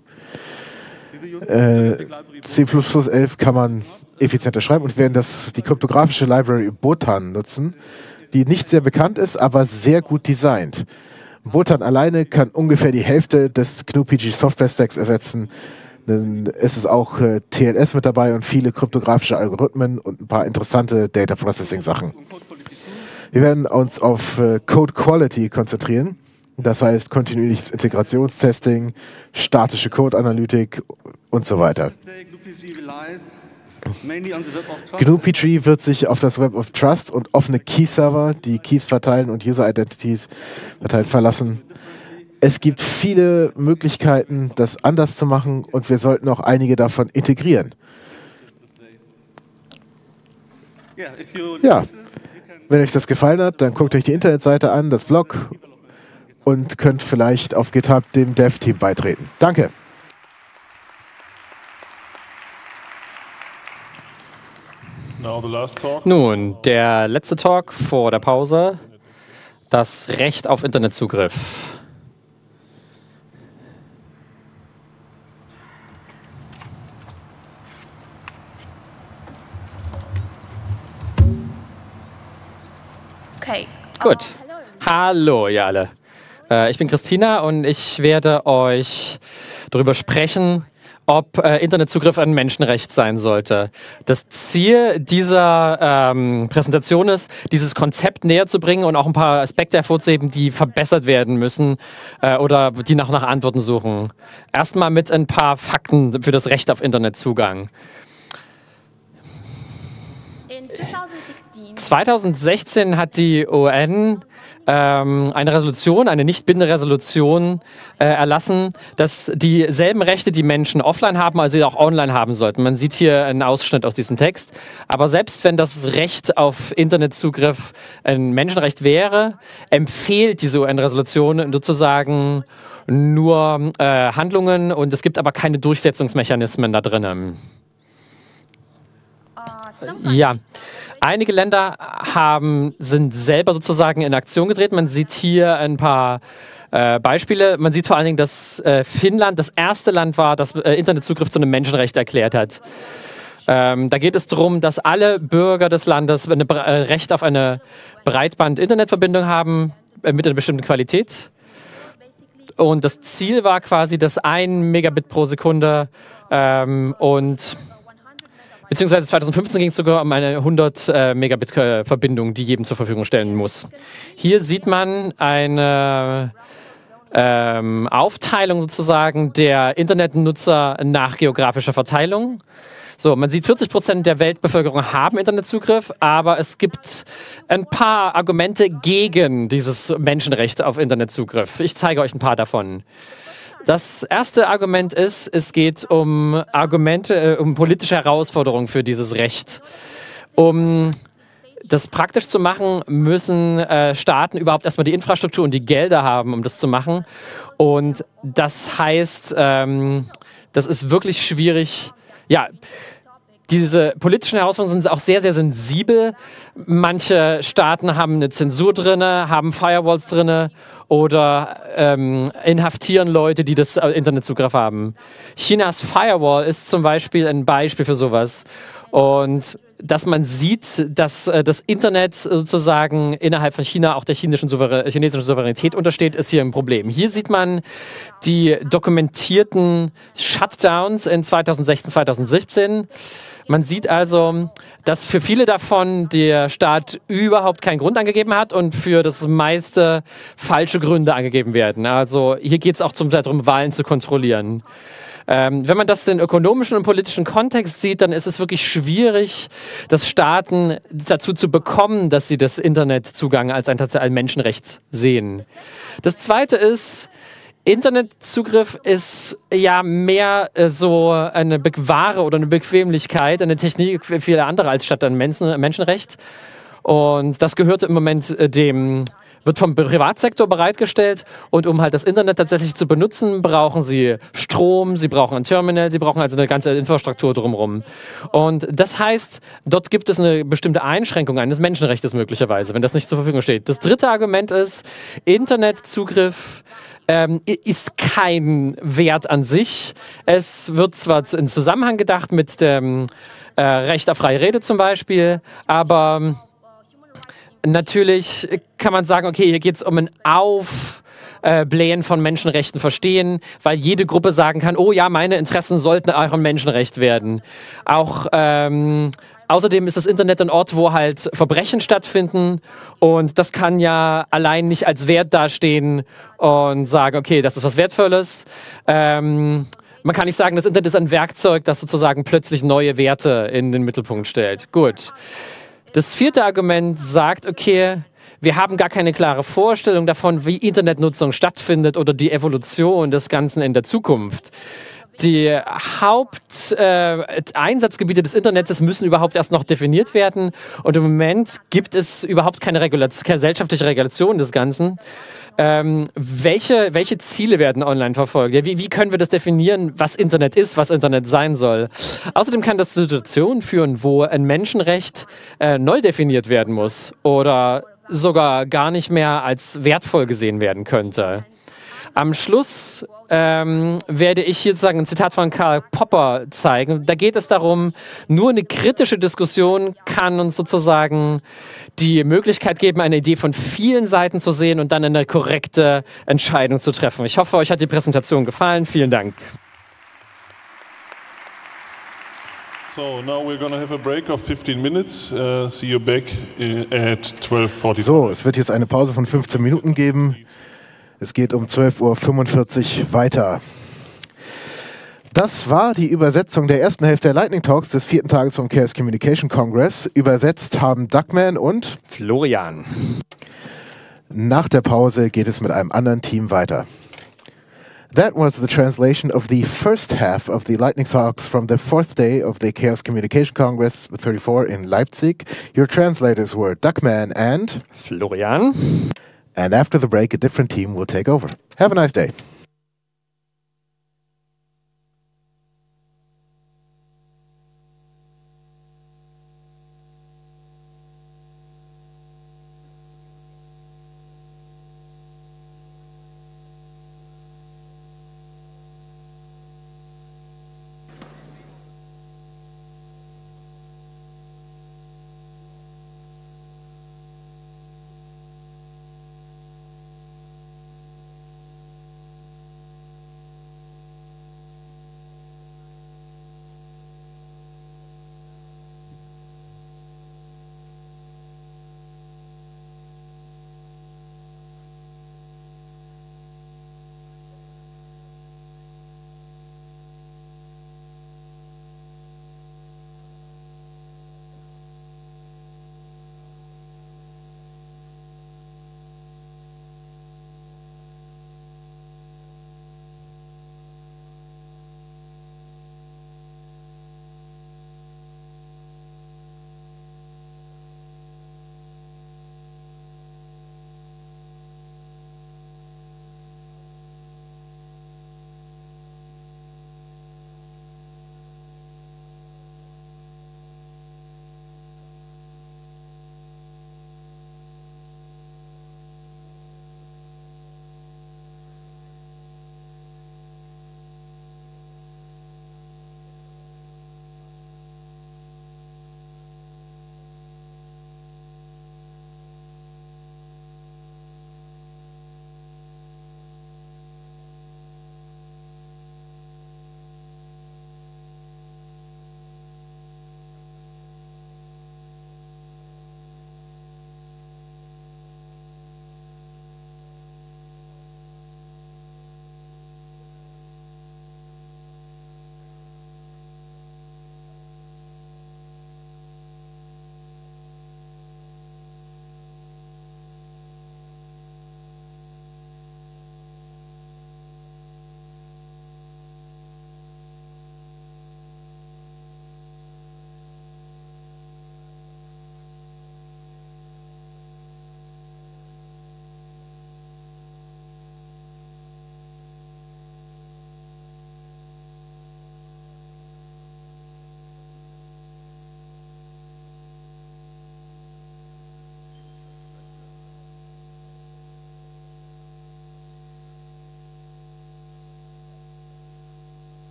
Äh, C plus plus elf kann man effizienter schreiben und wir werden das, die kryptografische Library Botan nutzen, die nicht sehr bekannt ist, aber sehr gut designt. Botan alleine kann ungefähr die Hälfte des G N U P G Software Stacks ersetzen. Dann ist es auch äh, T L S mit dabei und viele kryptografische Algorithmen und ein paar interessante Data Processing Sachen. Wir werden uns auf äh, Code Quality konzentrieren. Das heißt kontinuierliches Integrationstesting, statische Code-Analytik und so weiter. G N U P G wird sich auf das Web of Trust und offene Key-Server, die Keys verteilen und User-Identities verteilen, verlassen. Es gibt viele Möglichkeiten, das anders zu machen und wir sollten auch einige davon integrieren. Ja, wenn euch das gefallen hat, dann guckt euch die Internetseite an, das Blog und könnt vielleicht auf GitHub dem Dev-Team beitreten. Danke. Nun, der letzte Talk vor der Pause, das Recht auf Internetzugriff. Okay. Gut. Hallo, ihr alle. Äh, ich bin Christina und ich werde euch darüber sprechen, ob äh, Internetzugriff ein Menschenrecht sein sollte. Das Ziel dieser ähm, Präsentation ist, dieses Konzept näher zu bringen und auch ein paar Aspekte hervorzuheben, die verbessert werden müssen äh, oder die nach, nach Antworten suchen. Erstmal mit ein paar Fakten für das Recht auf Internetzugang. zweitausendsechzehn hat die U N ähm, eine Resolution, eine nicht bindende Resolution äh, erlassen, dass dieselben Rechte, die Menschen offline haben, also sie auch online haben sollten. Man sieht hier einen Ausschnitt aus diesem Text. Aber selbst wenn das Recht auf Internetzugriff ein Menschenrecht wäre, empfiehlt diese U N-Resolution sozusagen nur äh, Handlungen und es gibt aber keine Durchsetzungsmechanismen da drinnen. Ja, einige Länder haben, sind selber sozusagen in Aktion getreten. Man sieht hier ein paar äh, Beispiele. Man sieht vor allen Dingen, dass äh, Finnland das erste Land war, das äh, Internetzugriff zu einem Menschenrecht erklärt hat. Ähm, da geht es darum, dass alle Bürger des Landes ein äh, Recht auf eine Breitband-Internetverbindung haben äh, mit einer bestimmten Qualität. Und das Ziel war quasi, dass ein Megabit pro Sekunde ähm, und beziehungsweise zwanzig fünfzehn ging es sogar um eine hundert äh, Megabit äh, Verbindung, die jedem zur Verfügung stellen muss. Hier sieht man eine ähm, Aufteilung sozusagen der Internetnutzer nach geografischer Verteilung. So, man sieht, vierzig Prozent der Weltbevölkerung haben Internetzugriff, aber es gibt ein paar Argumente gegen dieses Menschenrecht auf Internetzugriff. Ich zeige euch ein paar davon. Das erste Argument ist, es geht um Argumente, um politische Herausforderungen für dieses Recht. Um das praktisch zu machen, müssen äh, Staaten überhaupt erstmal die Infrastruktur und die Gelder haben, um das zu machen. Und das heißt, ähm, das ist wirklich schwierig. Ja, diese politischen Herausforderungen sind auch sehr, sehr sensibel. Manche Staaten haben eine Zensur drin, haben Firewalls drin oder ähm, inhaftieren Leute, die das Internetzugriff haben. Chinas Firewall ist zum Beispiel ein Beispiel für sowas. Und dass man sieht, dass äh, das Internet sozusagen innerhalb von China auch der chinesischen, Souver chinesischen Souveränität untersteht, ist hier ein Problem. Hier sieht man die dokumentierten Shutdowns in zweitausendsechzehn, zweitausendsiebzehn. Man sieht also, dass für viele davon der Staat überhaupt keinen Grund angegeben hat und für das meiste falsche Gründe angegeben werden. Also hier geht es auch zum Teil darum, Wahlen zu kontrollieren. Ähm, wenn man das in ökonomischen und politischen Kontext sieht, dann ist es wirklich schwierig, das Staaten dazu zu bekommen, dass sie das Internetzugang als ein, ein Menschenrecht sehen. Das Zweite ist, Internetzugriff ist ja mehr äh, so eine Be Ware oder eine Bequemlichkeit, eine Technik für viele andere als statt ein Menschen Menschenrecht. Und das gehört im Moment äh, dem, wird vom Privatsektor bereitgestellt. Und um halt das Internet tatsächlich zu benutzen, brauchen sie Strom, sie brauchen ein Terminal, sie brauchen also eine ganze Infrastruktur drumherum. Und das heißt, dort gibt es eine bestimmte Einschränkung eines Menschenrechts möglicherweise, wenn das nicht zur Verfügung steht. Das dritte Argument ist, Internetzugriff Ähm, ist kein Wert an sich. Es wird zwar in Zusammenhang gedacht mit dem äh, Recht auf freie Rede zum Beispiel, aber natürlich kann man sagen, okay, hier geht es um ein Aufblähen von Menschenrechten verstehen, weil jede Gruppe sagen kann, oh ja, meine Interessen sollten auch ein Menschenrecht werden. Auch ähm, Außerdem ist das Internet ein Ort, wo halt Verbrechen stattfinden und das kann ja allein nicht als Wert dastehen und sagen, okay, das ist was Wertvolles. Ähm, man kann nicht sagen, das Internet ist ein Werkzeug, das sozusagen plötzlich neue Werte in den Mittelpunkt stellt. Gut. Das vierte Argument sagt, okay, wir haben gar keine klare Vorstellung davon, wie Internetnutzung stattfindet oder die Evolution des Ganzen in der Zukunft. Die Haupteinsatzgebiete äh, des Internets müssen überhaupt erst noch definiert werden. Und im Moment gibt es überhaupt keine, Regulation, keine gesellschaftliche Regulation des Ganzen. Ähm, welche, welche Ziele werden online verfolgt? Ja, wie, wie können wir das definieren, was Internet ist, was Internet sein soll? Außerdem kann das zu Situationen führen, wo ein Menschenrecht äh, neu definiert werden muss oder sogar gar nicht mehr als wertvoll gesehen werden könnte. Am Schluss ähm, werde ich hier sozusagen ein Zitat von Karl Popper zeigen. Da geht es darum, nur eine kritische Diskussion kann uns sozusagen die Möglichkeit geben, eine Idee von vielen Seiten zu sehen und dann eine korrekte Entscheidung zu treffen. Ich hoffe, euch hat die Präsentation gefallen. Vielen Dank. So, now we're going to have a break of fifteen minutes. Uh, see you back at zwölf Uhr fünfundvierzig. So, es wird jetzt eine Pause von fünfzehn Minuten geben. Es geht um zwölf Uhr fünfundvierzig weiter. Das war die Übersetzung der ersten Hälfte der Lightning Talks des vierten Tages vom Chaos Communication Congress. Übersetzt haben Duckman und Florian. Nach der Pause geht es mit einem anderen Team weiter. That was the translation of the first half of the Lightning Talks from the fourth day of the Chaos Communication Congress thirty-four in Leipzig. Your translators were Duckman and Florian. And after the break, a different team will take over. Have a nice day.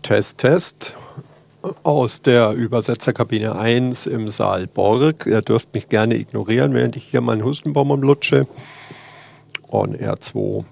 Test, Test. Aus der Übersetzerkabine eins im Saal Borg. Ihr dürft mich gerne ignorieren, während ich hier meinen Hustenbonbon lutsche. On R zwei.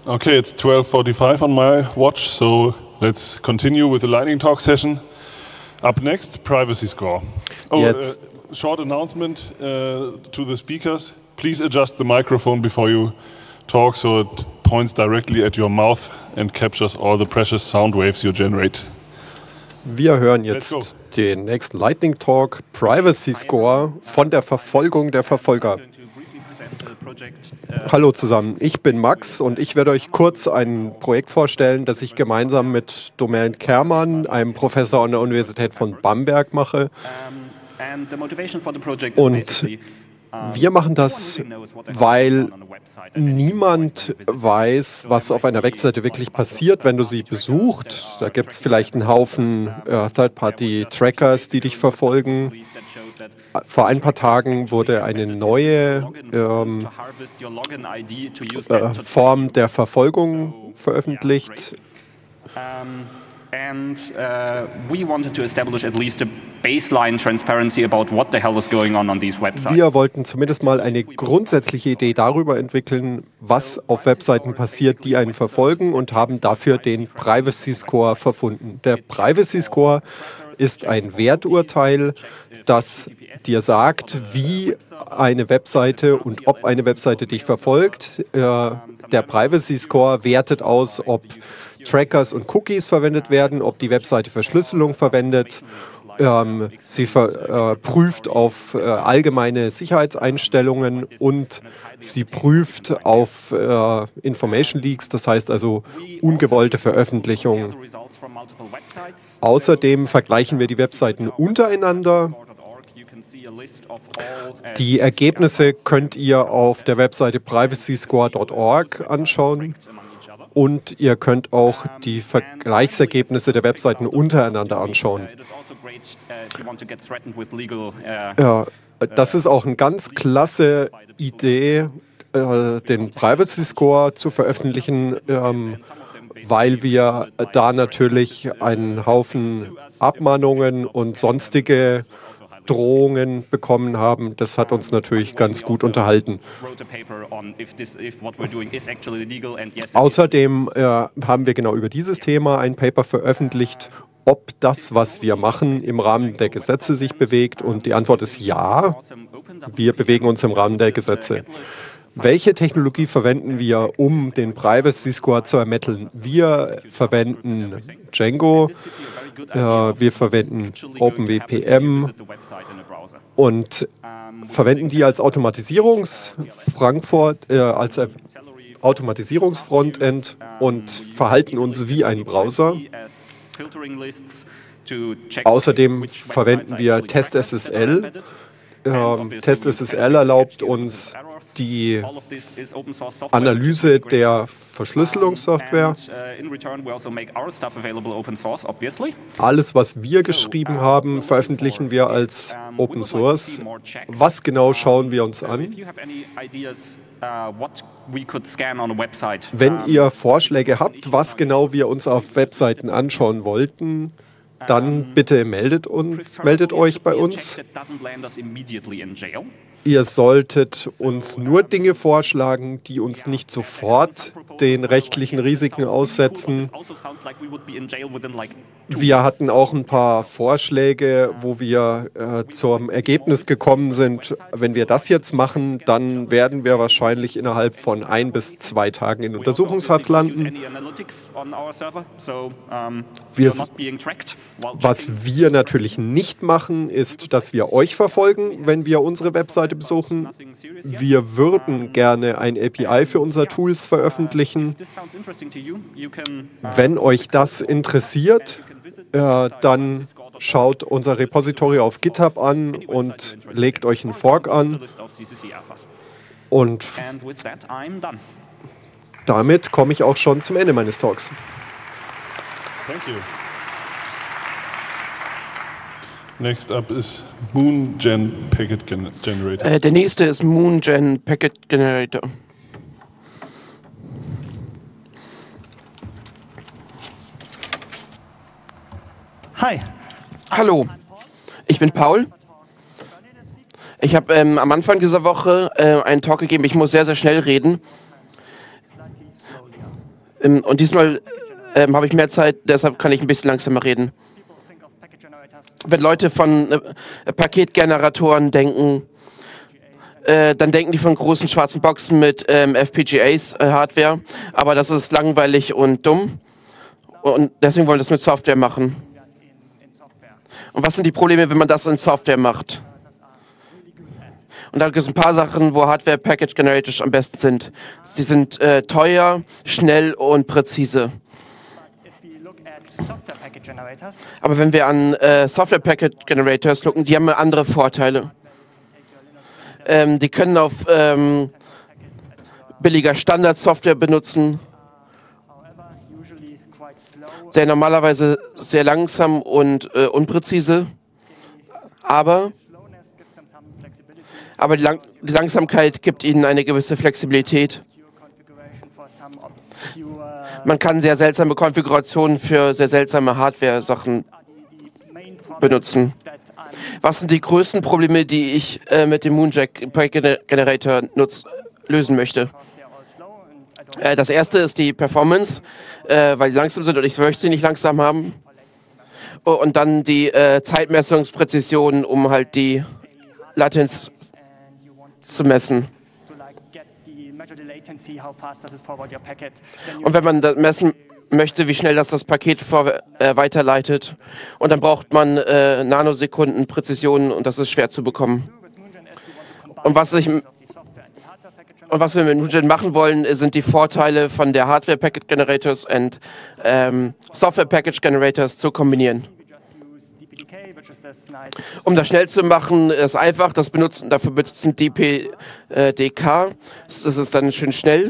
Okay, it's twelve forty-five on my watch, so let's continue with the lightning talk session. Up next, privacy score. Oh, Jetzt. Uh, short announcement uh, to the speakers. Please adjust the microphone before you talk so it points directly at your mouth and captures all the precious sound waves you generate. Wir hören Let's jetzt den nächsten Lightning Talk, Privacy Score von der Verfolgung der Verfolger. Hallo zusammen, ich bin Max und ich werde euch kurz ein Projekt vorstellen, das ich gemeinsam mit Domain Kerman, einem Professor an der Universität von Bamberg, mache. Und wir machen das, weil niemand weiß, was auf einer Webseite wirklich passiert, wenn du sie besucht. Da gibt es vielleicht einen Haufen äh, Third-Party-Trackers, die dich verfolgen. Vor ein paar Tagen wurde eine neue ähm, äh, Form der Verfolgung veröffentlicht. And uh, we wanted to establish at least a baseline transparency about what the hell is going on on these websites. Wir wollten zumindest mal eine grundsätzliche Idee darüber entwickeln, was auf Webseiten passiert, die einen verfolgen, und haben dafür den Privacy Score verfunden. Der Privacy Score ist ein Werturteil, das dir sagt, wie eine Webseite und ob eine Webseite dich verfolgt. Der Privacy Score wertet aus, ob Trackers und Cookies verwendet werden, ob die Webseite Verschlüsselung verwendet. Ähm, sie ver, äh, prüft auf äh, allgemeine Sicherheitseinstellungen und sie prüft auf äh, Information Leaks, das heißt also ungewollte Veröffentlichungen. Außerdem vergleichen wir die Webseiten untereinander. Die Ergebnisse könnt ihr auf der Webseite privacy score dot org anschauen. Und ihr könnt auch die Vergleichsergebnisse der Webseiten untereinander anschauen. Ja, das ist auch eine ganz klasse Idee, äh, den Privacy Score zu veröffentlichen, ähm, weil wir da natürlich einen Haufen Abmahnungen und sonstige Drohungen bekommen haben. Das hat uns natürlich ganz gut unterhalten. Außerdem äh, haben wir genau über dieses Thema ein Paper veröffentlicht, ob das, was wir machen, im Rahmen der Gesetze sich bewegt. Und die Antwort ist ja, wir bewegen uns im Rahmen der Gesetze. Welche Technologie verwenden wir, um den Privacy Score zu ermitteln? Wir verwenden Django, äh, wir verwenden OpenWPM und verwenden die als Automatisierungs Frankfurt, äh, als Automatisierungsfrontend und verhalten uns wie ein Browser. Außerdem verwenden wir TestSSL. Ähm, TestSSL erlaubt uns die Analyse der Verschlüsselungssoftware. Alles, was wir geschrieben haben, veröffentlichen wir als Open Source. Was genau schauen wir uns an? Wenn ihr Vorschläge habt, was genau wir uns auf Webseiten anschauen wollten, dann bitte meldet, uns, meldet euch bei uns. Ihr solltet uns nur Dinge vorschlagen, die uns nicht sofort den rechtlichen Risiken aussetzen. Wir hatten auch ein paar Vorschläge, wo wir äh, zum Ergebnis gekommen sind, wenn wir das jetzt machen, dann werden wir wahrscheinlich innerhalb von ein bis zwei Tagen in Untersuchungshaft landen. Wir, was wir natürlich nicht machen, ist, dass wir euch verfolgen, wenn wir unsere Webseite besuchen. Wir würden gerne ein A P I für unsere Tools veröffentlichen. Wenn euch das interessiert, äh, dann schaut unser Repository auf GitHub an und legt euch einen Fork an. Und damit komme ich auch schon zum Ende meines Talks. Thank you. Next up is MoonGen Packet Generator. Äh, der nächste ist MoonGen Packet Generator. Hi. Hallo, ich bin Paul. Ich habe ähm, am Anfang dieser Woche äh, einen Talk gegeben. Ich muss sehr, sehr schnell reden. Ähm, und diesmal ähm, habe ich mehr Zeit, deshalb kann ich ein bisschen langsamer reden. Wenn Leute von äh, Paketgeneratoren denken, äh, dann denken die von großen schwarzen Boxen mit ähm, F P G As-Hardware, äh, aber das ist langweilig und dumm. Und deswegen wollen wir das mit Software machen. Und was sind die Probleme, wenn man das in Software macht? Und da gibt es ein paar Sachen, wo Hardware Package Generators am besten sind. Sie sind äh, teuer, schnell und präzise. Aber wenn wir an äh, Software Package Generators gucken, die haben andere Vorteile. Ähm, die können auf ähm, billiger Standardsoftware benutzen, sehr normalerweise sehr langsam und äh, unpräzise, aber, aber die, Lang die Langsamkeit gibt ihnen eine gewisse Flexibilität. Man kann sehr seltsame Konfigurationen für sehr seltsame Hardware-Sachen benutzen. Was sind die größten Probleme, die ich äh, mit dem Moonjack Packet Generator nutz lösen möchte? Äh, das erste ist die Performance, äh, weil die langsam sind und ich möchte sie nicht langsam haben. Und dann die äh, Zeitmessungspräzision, um halt die Latenz zu messen. Und wenn man das messen möchte, wie schnell das das Paket vor, äh, weiterleitet. Und dann braucht man äh, Nanosekunden Präzision und das ist schwer zu bekommen. Und was, ich, und was wir mit Moonjack machen wollen, sind die Vorteile von der Hardware Packet Generators und ähm, Software Package Generators zu kombinieren. Um das schnell zu machen, ist einfach, das benutzen, dafür benutzen D P D K, das ist dann schön schnell.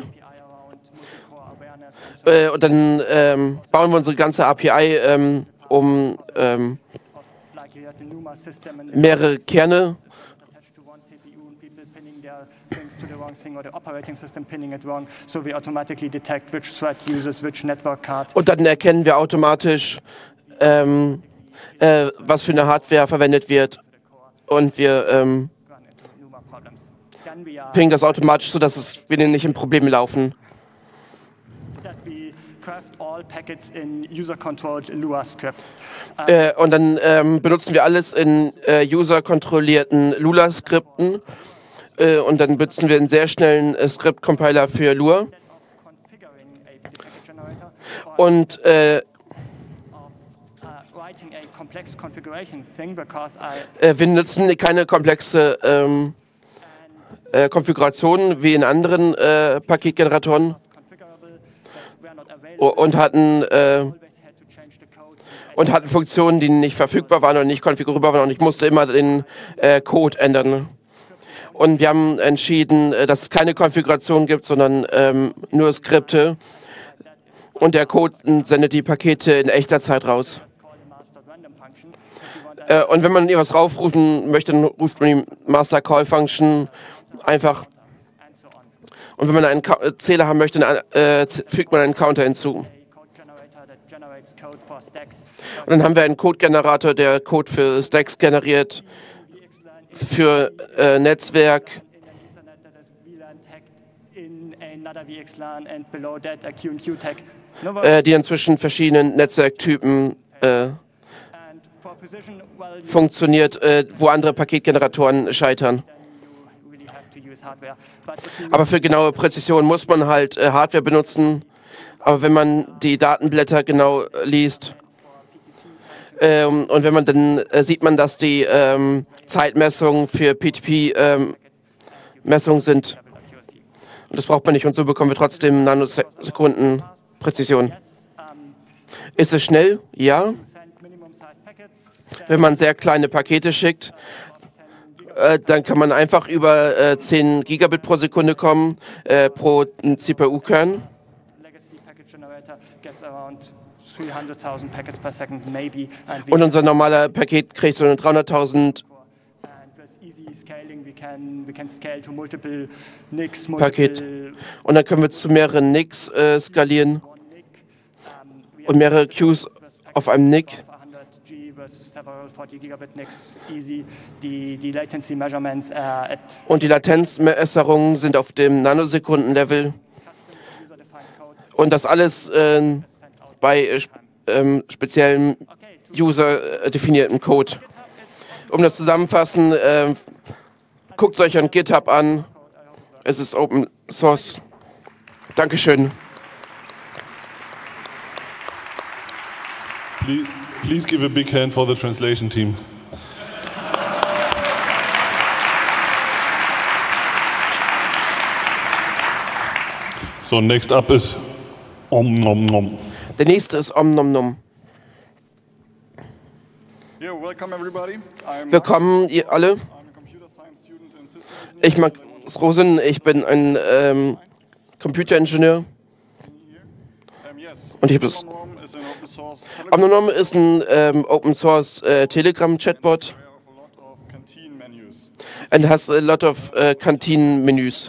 Äh, und dann ähm, bauen wir unsere ganze A P I ähm, um ähm, mehrere Kerne. Und dann erkennen wir automatisch, ähm, äh, was für eine Hardware verwendet wird. Und wir ähm, pingen das automatisch, sodass es, wir nicht in Probleme laufen. Äh, und dann ähm, benutzen wir alles in äh, user-kontrollierten Lua-Skripten. Äh, und dann benutzen wir einen sehr schnellen äh, Script-Compiler für Lua. Und äh, äh, wir nutzen keine komplexe ähm, äh, Konfiguration wie in anderen äh, Paketgeneratoren. Und hatten, äh, und hatten Funktionen, die nicht verfügbar waren und nicht konfigurierbar waren und ich musste immer den äh, Code ändern. Und wir haben entschieden, äh, dass es keine Konfiguration gibt, sondern ähm, nur Skripte und der Code sendet die Pakete in echter Zeit raus. Äh, und wenn man etwas raufrufen möchte, dann ruft man die Master Call Function einfach. Und wenn man einen Ka Zähler haben möchte, dann äh, fügt man einen Counter hinzu. Und dann haben wir einen Code-Generator, der Code für Stacks generiert, für äh, Netzwerk. Äh, die dann zwischen verschiedenen Netzwerktypen äh, funktioniert, äh, wo andere Paketgeneratoren scheitern. Aber für genaue Präzision muss man halt äh, Hardware benutzen. Aber wenn man die Datenblätter genau äh, liest ähm, und wenn man dann äh, sieht man, dass die ähm, Zeitmessungen für P T P-Messungen ähm, sind. Und das braucht man nicht und so bekommen wir trotzdem Nanosekunden Präzision. Ist es schnell? Ja. Wenn man sehr kleine Pakete schickt, Äh, dann kann man einfach über äh, zehn Gigabit pro Sekunde kommen, äh, pro C P U-Kern. Und unser normaler Paket kriegt so eine dreihunderttausend Paket. Und dann können wir zu mehreren N I Cs äh, skalieren und mehrere Queues auf einem N I C. Und die Latenzmessungen sind auf dem Nanosekunden-Level. Und das alles äh, bei äh, ähm, speziellen user-definierten Code. Um das zusammenfassen, äh, guckt euch an GitHub an. Es ist Open Source. Dankeschön. Please, please give a big hand for the translation team. So, next up is Om Nom Nom. Der nächste ist Om Nom Nom. Yeah, welcome everybody. I'm Willkommen, ihr alle. Ich mag Rosen, ich bin ein ähm, Computeringenieur. Und ich habe das. Om Nom Nom ist ein ähm, Open Source äh, Telegram Chatbot. And has a lot of uh, canteen menus.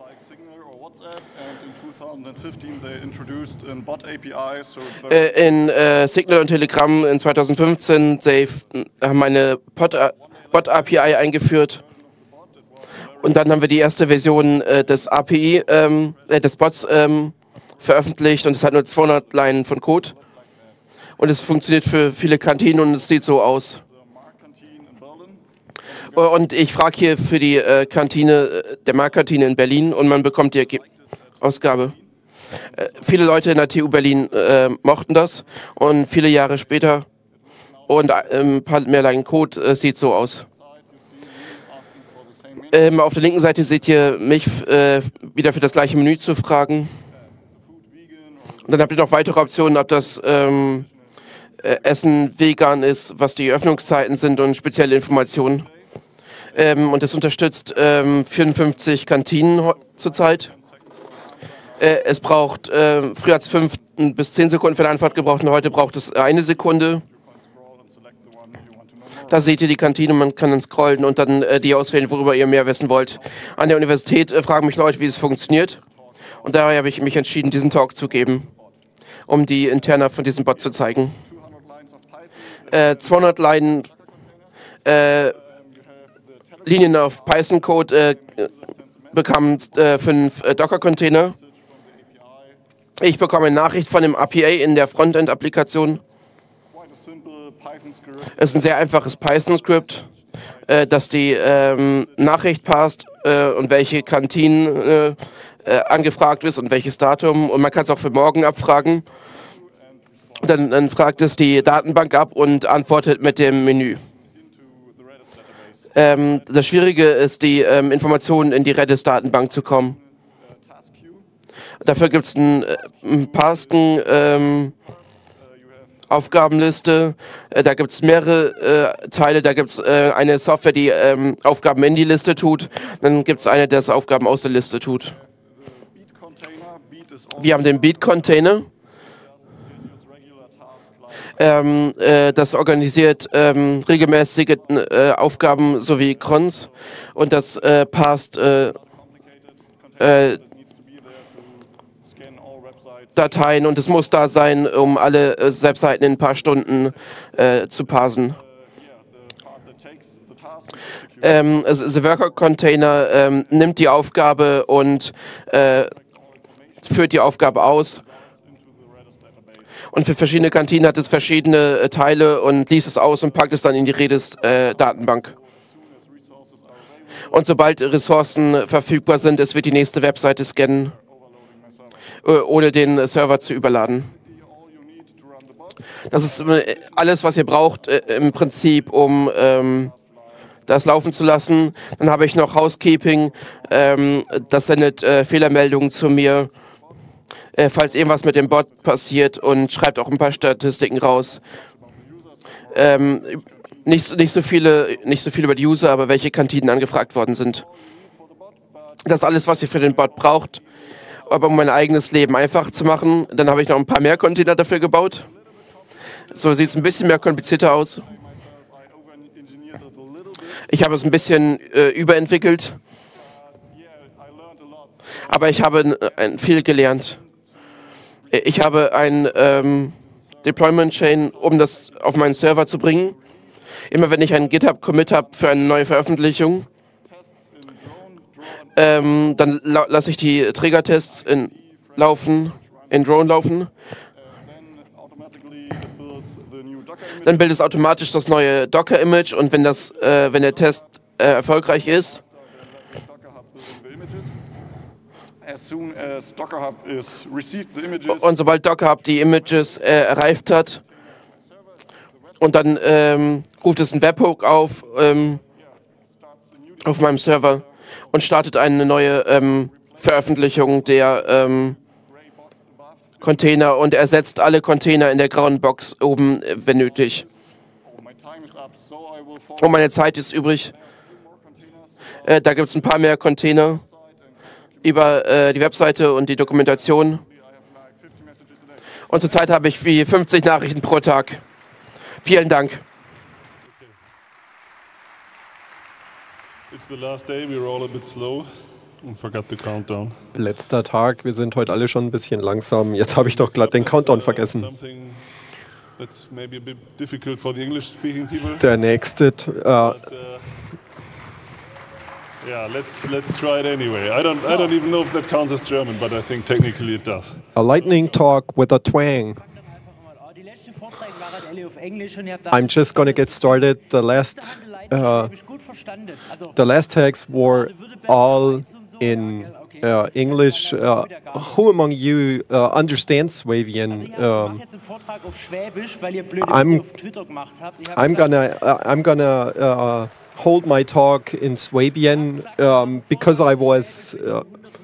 Äh, in äh, Signal und Telegram in zwanzig fünfzehn they haben eine Bot-A P I eingeführt. Und dann haben wir die erste Version äh, des A P I, ähm, äh, des Bots ähm, veröffentlicht und es hat nur zweihundert Line von Code. Und es funktioniert für viele Kantinen und es sieht so aus. Und ich frage hier für die äh, Kantine, der Marktkantine in Berlin und man bekommt die Erge Ausgabe. Äh, viele Leute in der T U Berlin äh, mochten das und viele Jahre später und äh, ein paar mehr Line Code äh, sieht so aus. Ähm, auf der linken Seite seht ihr mich äh, wieder für das gleiche Menü zu fragen. Und dann habt ihr noch weitere Optionen, ob das ähm, äh, Essen vegan ist, was die Öffnungszeiten sind und spezielle Informationen. Ähm, und es unterstützt ähm, vierundfünfzig Kantinen zurzeit. Äh, es braucht, äh, früher hat es fünf bis zehn Sekunden für eine Antwort gebraucht und heute braucht es eine Sekunde. Da seht ihr die Kantine, man kann dann scrollen und dann äh, die auswählen, worüber ihr mehr wissen wollt. An der Universität äh, fragen mich Leute, wie es funktioniert. Und daher habe ich mich entschieden, diesen Talk zu geben, um die Interna von diesem Bot zu zeigen. Äh, zweihundert Line äh, Linien auf Python-Code äh, bekamen äh, fünf äh, Docker-Container. Ich bekomme eine Nachricht von dem A P I in der Frontend-Applikation. Es ist ein sehr einfaches Python-Skript, äh, das die ähm, Nachricht passt äh, und welche Kantinen äh, äh, angefragt ist und welches Datum. Und man kann es auch für morgen abfragen. Dann, dann fragt es die Datenbank ab und antwortet mit dem Menü. Ähm, das Schwierige ist, die ähm, Informationen in die Redis-Datenbank zu kommen. Dafür gibt es ein, ein Pasken, ähm, Aufgabenliste. Äh, da gibt es mehrere äh, Teile. Da gibt es äh, eine Software, die ähm, Aufgaben in die Liste tut. Dann gibt es eine, die das Aufgaben aus der Liste tut. Wir haben den Beat-Container. Ähm, äh, das organisiert ähm, regelmäßige äh, Aufgaben sowie Crons und das äh, passt äh, äh, Dateien und es muss da sein, um alle äh, Webseiten in ein paar Stunden äh, zu parsen. Ähm, also The Worker Container ähm, nimmt die Aufgabe und äh, führt die Aufgabe aus. Und für verschiedene Kantinen hat es verschiedene äh, Teile und liest es aus und packt es dann in die Redis-Datenbank. Äh, und sobald Ressourcen verfügbar sind, es wird die nächste Webseite scannen, äh, ohne den Server zu überladen. Das ist äh, alles, was ihr braucht äh, im Prinzip, um ähm, das laufen zu lassen. Dann habe ich noch Housekeeping, ähm, das sendet äh, Fehlermeldungen zu mir, Äh, falls irgendwas mit dem Bot passiert und schreibt auch ein paar Statistiken raus. Ähm, nicht, nicht, so viele, nicht so viel über die User, aber welche Kantinen angefragt worden sind. Das ist alles, was ihr für den Bot braucht. Aber um mein eigenes Leben einfach zu machen, dann habe ich noch ein paar mehr Container dafür gebaut. So sieht es ein bisschen mehr komplizierter aus. Ich habe es ein bisschen äh, überentwickelt. Aber ich habe äh, viel gelernt. Ich habe ein ähm, Deployment Chain, um das auf meinen Server zu bringen. Immer wenn ich einen GitHub-Commit habe für eine neue Veröffentlichung, ähm, dann la lasse ich die Trägertests in, laufen in Drone laufen. Dann bildet es automatisch das neue Docker-Image und wenn, das, äh, wenn der Test äh, erfolgreich ist, und sobald Docker Hub die Images äh, erreicht hat, und dann ähm, ruft es einen Webhook auf ähm, auf meinem Server und startet eine neue ähm, Veröffentlichung der ähm, Container und ersetzt alle Container in der grauen Box oben, äh, wenn nötig. Und meine Zeit ist übrig. Äh, da gibt es ein paar mehr Container über äh, die Webseite und die Dokumentation. Und zurzeit habe ich wie fünfzig Nachrichten pro Tag. Vielen Dank. It's the last day, we were all a bit slow and forgot the countdown. Letzter Tag, wir sind heute alle schon ein bisschen langsam. Jetzt habe ich doch glatt den Countdown vergessen. That's maybe a bit difficult for the English-speaking people. Der nächste. Uh, Yeah, let's let's try it anyway. I don't I don't even know if that counts as German, but I think technically it does. A lightning talk with a twang. I'm just gonna get started. The last uh, the last tags were all in uh, English. Uh, who among you uh, understands Swabian? Um, I'm I'm gonna uh, I'm gonna. Uh, hold my talk in Swabian um, because I was uh,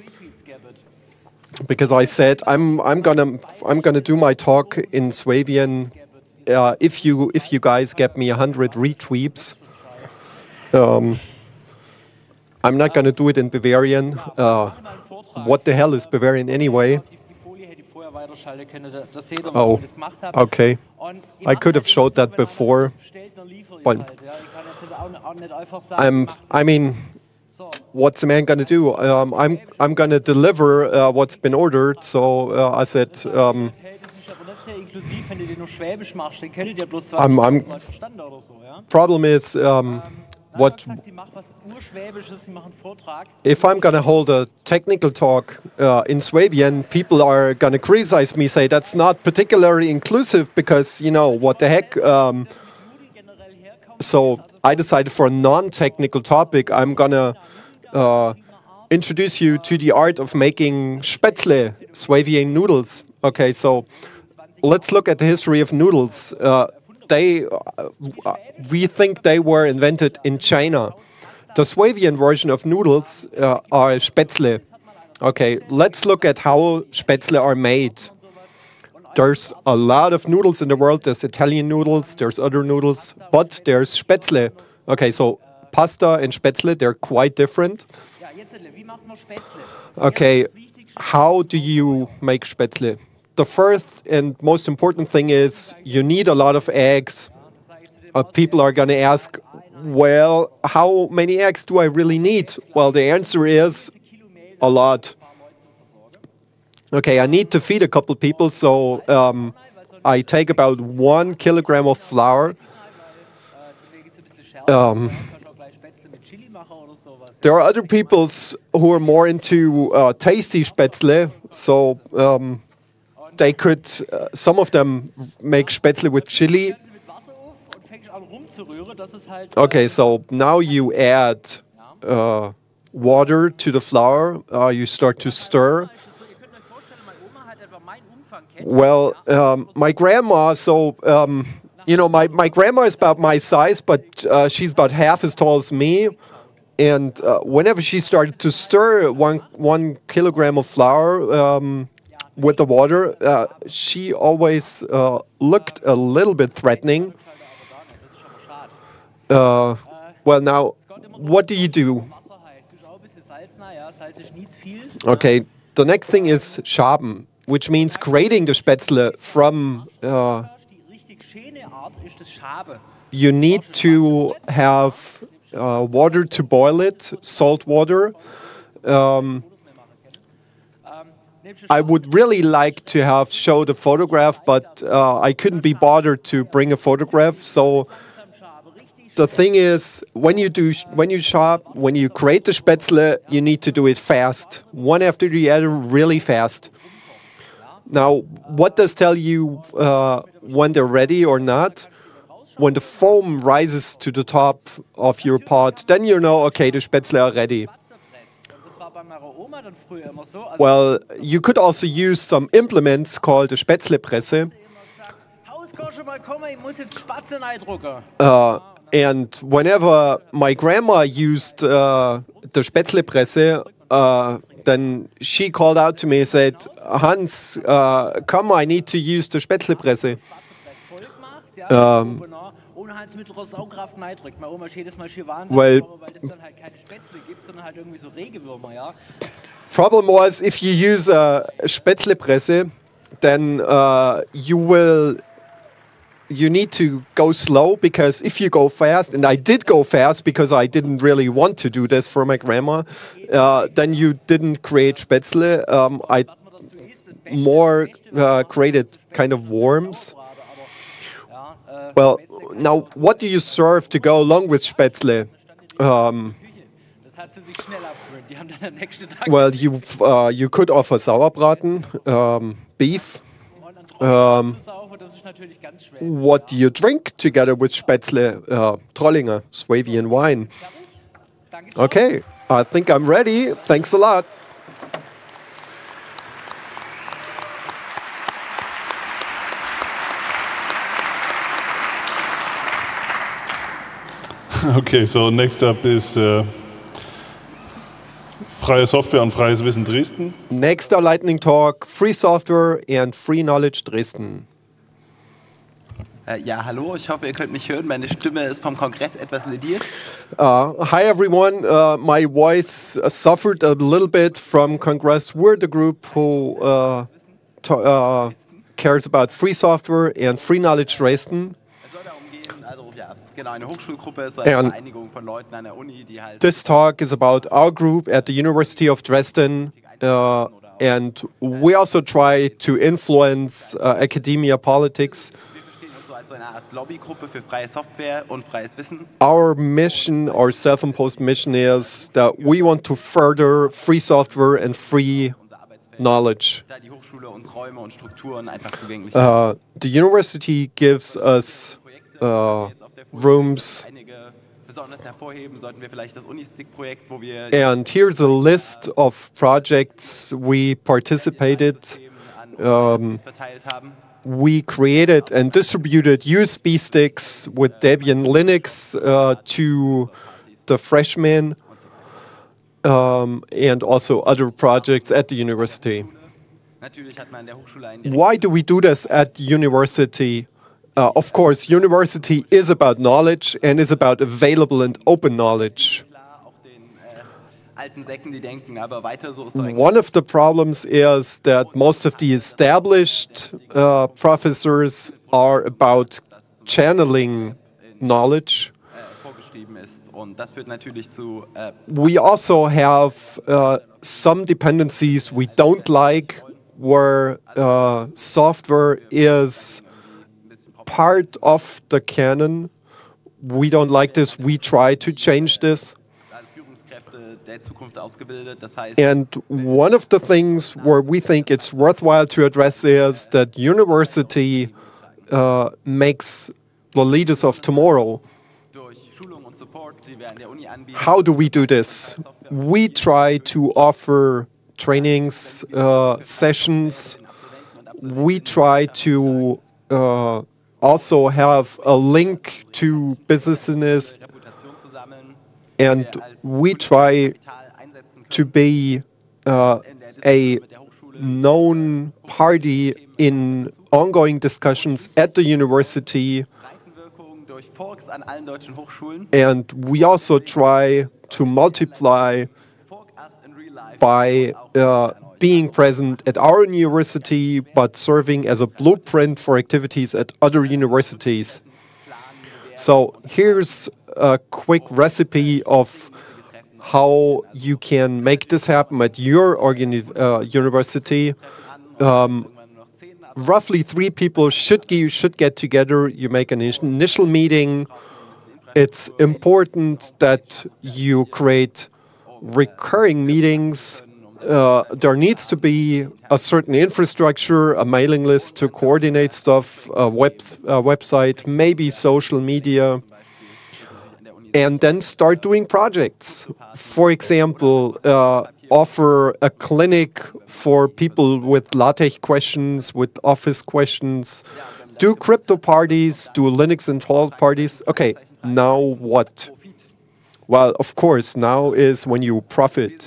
because I said I'm I'm gonna I'm gonna do my talk in Swabian uh, if you if you guys get me a hundred retweets. Um, I'm not gonna do it in Bavarian. Uh, what the hell is Bavarian anyway? Oh, okay. I could have showed that before, but I'm. I mean, what's the man gonna do? Um, I'm. I'm gonna deliver uh, what's been ordered. So uh, I said. Um, I'm. I'm problem is. Um, What, if I'm going to hold a technical talk uh, in Swabian, people are going to criticize me, say that's not particularly inclusive because, you know, what the heck. Um, so I decided for a non-technical topic, I'm going to uh, introduce you to the art of making Spätzle, Swabian noodles. Okay, so let's look at the history of noodles. Uh, They, uh, we think they were invented in China. The Swabian version of noodles uh, are Spätzle. Okay, let's look at how Spätzle are made. There's a lot of noodles in the world. There's Italian noodles, there's other noodles, but there's Spätzle. Okay, so pasta and Spätzle, they're quite different. Okay, how do you make Spätzle? The first and most important thing is you need a lot of eggs. Uh, people are going to ask, well, how many eggs do I really need? Well, the answer is a lot. Okay, I need to feed a couple people, so um, I take about one kilogram of flour. Um, there are other people who are more into uh, tasty Spätzle, so um, they could, uh, some of them make Spätzle with chili. Okay, so now you add uh, water to the flour. Uh, you start to stir. Well, um, my grandma, so, um, you know, my, my grandma is about my size, but uh, she's about half as tall as me. And uh, whenever she started to stir one, one kilogram of flour, um, with the water, uh, she always uh, looked a little bit threatening. Uh, well, now, what do you do? Okay, the next thing is Schaben, which means creating the Spätzle from... Uh, you need to have uh, water to boil it, salt water. Um, I would really like to have showed a photograph, but uh, I couldn't be bothered to bring a photograph. So the thing is, when you do, when you shop, when you create the Spätzle, you need to do it fast, one after the other, really fast. Now, what does tell you uh, when they're ready or not? When the foam rises to the top of your pot, then you know, okay, the Spätzle are ready. Well, you could also use some implements called a Spätzlepresse. Uh, and whenever my grandma used uh, the Spätzlepresse, uh, then she called out to me and said, Hans, uh, come, I need to use the Spätzlepresse. Um, well, problem was, if you use a Spätzlepresse, then uh, you will, you need to go slow, because if you go fast, and I did go fast because I didn't really want to do this for my grandma, uh, then you didn't create Spätzle. Um, I more uh, created kind of worms. Well, now, what do you serve to go along with Spätzle? Um, well, you uh, you could offer Sauerbraten, um, beef. Um, what do you drink together with Spätzle? Uh, Trollinger, Swabian wine. Okay, I think I'm ready. Thanks a lot. Okay, so next up is uh, Freie Software und Freies Wissen Dresden. Next our lightning talk, Free Software and Free Knowledge Dresden. Uh, ja, hallo, ich hoffe, ihr könnt mich hören. Meine Stimme ist vom Kongress etwas lediert. Uh, hi everyone, uh, my voice uh, suffered a little bit from Congress. We're the group who uh, uh, cares about free software and free knowledge Dresden. And this talk is about our group at the University of Dresden, uh, and we also try to influence uh, academia politics. Our mission, our self-imposed mission is that we want to further free software and free knowledge. Uh, the university gives us uh, rooms. And here's a list of projects we participated. Um, we created and distributed U S B sticks with Debian Linux uh, to the freshmen um, and also other projects at the university. Why do we do this at the university? Uh, of course, university is about knowledge and is about available and open knowledge. One of the problems is that most of the established uh, professors are about channeling knowledge. We also have uh, some dependencies we don't like, where uh, software is part of the canon. We don't like this. We try to change this. And one of the things where we think it's worthwhile to address is that university uh, makes the leaders of tomorrow. How do we do this? We try to offer trainings, uh, sessions. We try to uh, also have a link to business, and we try to be uh, a known party in ongoing discussions at the university, and we also try to multiply by uh, being present at our university, but serving as a blueprint for activities at other universities. So here's a quick recipe of how you can make this happen at your organi uh, university. Um, roughly three people should, you should get together. You make an initial meeting. It's important that you create recurring meetings uh, there needs to be a certain infrastructure, a mailing list to coordinate stuff, a web, a website, maybe social media, and then start doing projects. For example, uh, offer a clinic for people with LaTeX questions, with Office questions, do crypto parties, do Linux installed parties. Okay, now what? Well, of course, now is when you profit.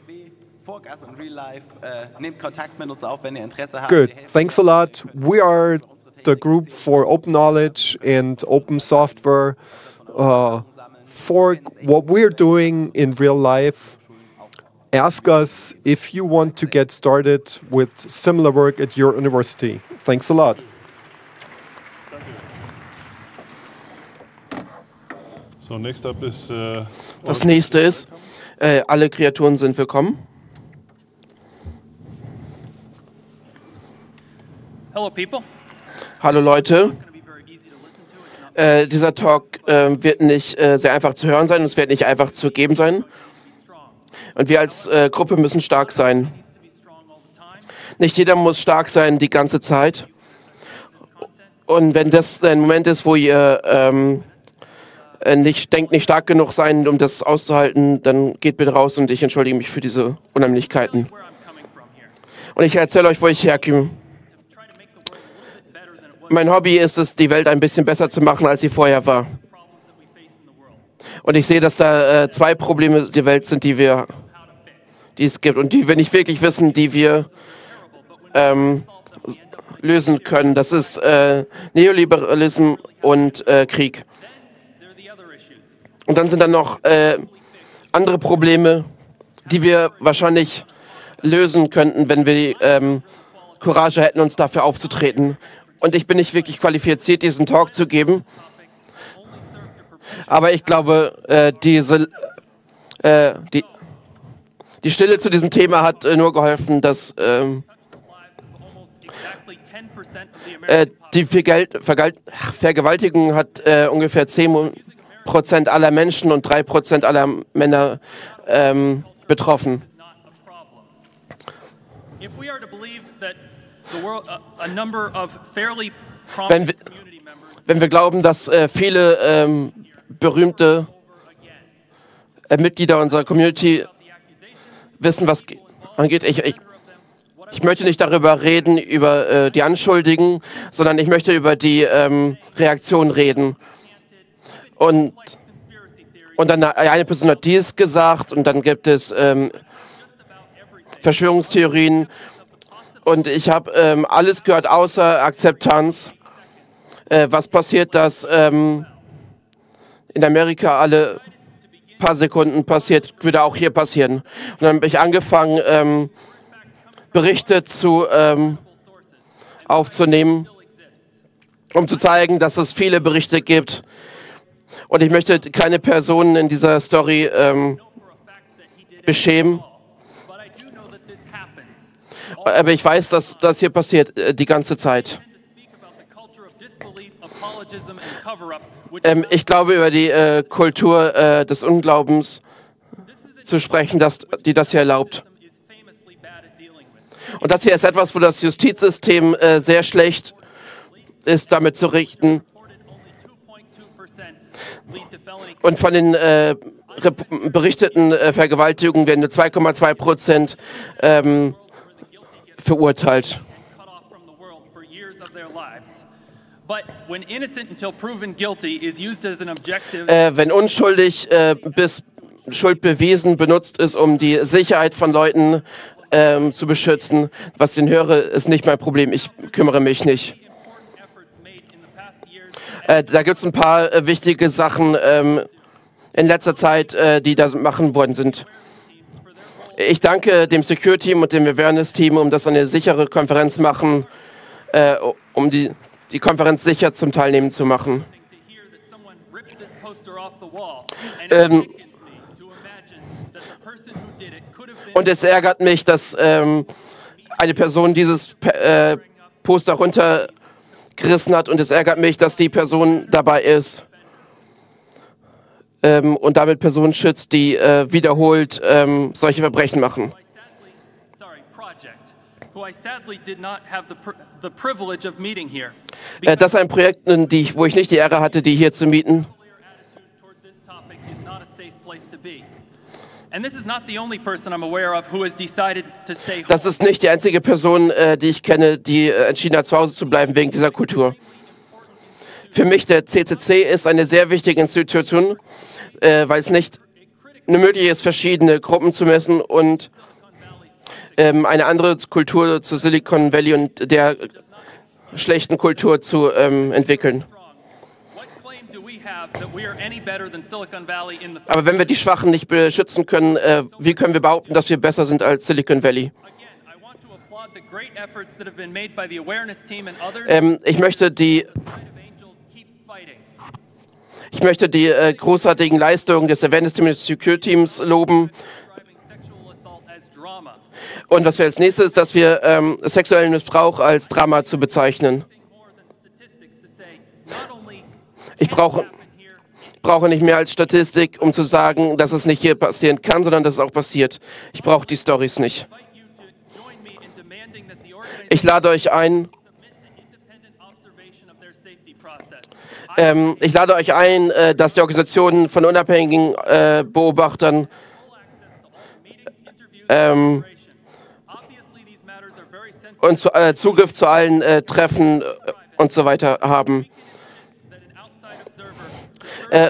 Good, thanks a lot. We are the group for open knowledge and open software. Uh, for what we're doing in real life, ask us if you want to get started with similar work at your university. Thanks a lot. So next up is, uh, das nächste ist, äh, alle Kreaturen sind willkommen. Hello, people. Hallo Leute. Äh, dieser Talk äh, wird nicht äh, sehr einfach zu hören sein und es wird nicht einfach zu geben sein. Und wir als äh, Gruppe müssen stark sein. Nicht jeder muss stark sein die ganze Zeit. Und wenn das ein Moment ist, wo ihr ähm, nicht denkt, nicht stark genug sein, um das auszuhalten, dann geht bitte raus und ich entschuldige mich für diese Unannehmlichkeiten. Und ich erzähle euch, wo ich herkomme. Mein Hobby ist es, die Welt ein bisschen besser zu machen, als sie vorher war. Und ich sehe, dass da äh, zwei Probleme der Welt sind, die wir, die es gibt und die wir nicht wirklich wissen, die wir ähm, lösen können. Das ist äh, Neoliberalismus und äh, Krieg. Und dann sind da noch äh, andere Probleme, die wir wahrscheinlich lösen könnten, wenn wir ähm, Courage hätten, uns dafür aufzutreten. Und ich bin nicht wirklich qualifiziert, diesen Talk zu geben. Aber ich glaube, äh, diese, äh, die, die Stille zu diesem Thema hat äh, nur geholfen, dass ähm, äh, die Vergel Vergel Vergewaltigung hat äh, ungefähr zehn Prozent aller Menschen und drei Prozent aller Männer ähm, betroffen. Wenn wir, wenn wir glauben, dass äh, viele ähm, berühmte äh, Mitglieder unserer Community wissen, was angeht, ich, ich, ich möchte nicht darüber reden, über äh, die Anschuldigen, sondern ich möchte über die ähm, Reaktion reden. Und, und dann eine Person hat dies gesagt und dann gibt es ähm, Verschwörungstheorien. Und ich habe ähm, alles gehört außer Akzeptanz. Äh, was passiert, dass ähm, in Amerika alle paar Sekunden passiert, würde auch hier passieren. Und dann habe ich angefangen, ähm, Berichte zu, ähm, aufzunehmen, um zu zeigen, dass es viele Berichte gibt. Und ich möchte keine Personen in dieser Story ähm, beschämen. Aber ich weiß, dass das hier passiert äh, die ganze Zeit. Ähm, ich glaube, über die äh, Kultur äh, des Unglaubens zu sprechen, dass, die das hier erlaubt. Und das hier ist etwas, wo das Justizsystem äh, sehr schlecht ist, damit zu richten. Und von den äh, berichteten äh, Vergewaltigungen werden nur zwei Komma zwei Prozent ähm, verurteilt. Äh, wenn unschuldig äh, bis Schuld bewiesen benutzt ist, um die Sicherheit von Leuten ähm, zu beschützen, was ich denn höre, ist nicht mein Problem. Ich kümmere mich nicht. Äh, da gibt es ein paar äh, wichtige Sachen ähm, in letzter Zeit, äh, die da machen worden sind. Ich danke dem Secure-Team und dem Awareness-Team, um das eine sichere Konferenz machen, äh, um die, die Konferenz sicher zum Teilnehmen zu machen. Ähm, und es ärgert mich, dass ähm, eine Person dieses äh, Poster runtergerissen hat und es ärgert mich, dass die Person dabei ist ähm, und damit Personen schützt, die äh, wiederholt ähm, solche Verbrechen machen. Äh, das ist ein Projekt, die, wo ich nicht die Ehre hatte, die hier zu mieten. Das ist nicht die einzige Person, äh, die ich kenne, die äh, entschieden hat, zu Hause zu bleiben wegen dieser Kultur. Für mich, der C C C ist eine sehr wichtige Institution, äh, weil es nicht möglich ist, verschiedene Gruppen zu messen und ähm, eine andere Kultur zu Silicon Valley und der schlechten Kultur zu ähm, entwickeln. Aber wenn wir die Schwachen nicht beschützen können, äh, wie können wir behaupten, dass wir besser sind als Silicon Valley? Ähm, ich möchte die, ich möchte die äh, großartigen Leistungen des Awareness Team und des Secure Teams loben. Und was wir als nächstes ist, dass wir ähm, sexuellen Missbrauch als Drama zu bezeichnen. Ich brauche, brauche nicht mehr als Statistik, um zu sagen, dass es nicht hier passieren kann, sondern dass es auch passiert. Ich brauche die Storys nicht. Ich lade euch ein, ähm, ich lade euch ein, äh, dass die Organisationen von unabhängigen äh, Beobachtern ähm, und zu, äh, Zugriff zu allen äh, Treffen äh, und so weiter haben. Äh,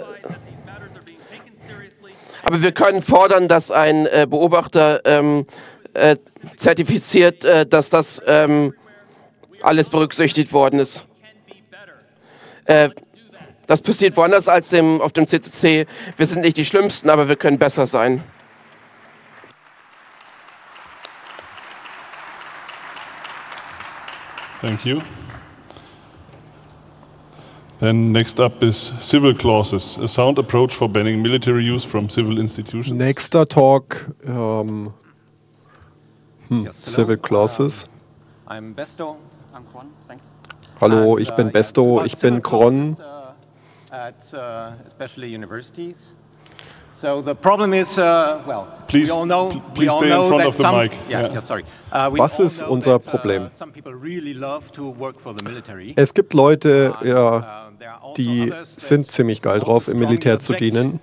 aber wir können fordern, dass ein äh, Beobachter ähm, äh, zertifiziert, äh, dass das ähm, alles berücksichtigt worden ist. Äh, das passiert woanders als dem, auf dem C C C. Wir sind nicht die Schlimmsten, aber wir können besser sein. Thank you. Then next up is civil clauses, a sound approach for banning military use from civil institutions. Nächster Talk, ähm, hm, yes, Civil Clauses. Uh, I'm Besto. I'm Kron. Thanks. Hallo, ich bin Besto, ich bin Kron. At uh, especially universities. So the problem is, uh, well, please, we all know, please we all stay know in front that of the some, mic. Yeah, yeah. yeah, sorry. Uh, we Was all ist know unser that, Problem? Uh, some people really love to work for the military. Es gibt Leute, ja, die sind ziemlich geil drauf, im Militär zu dienen.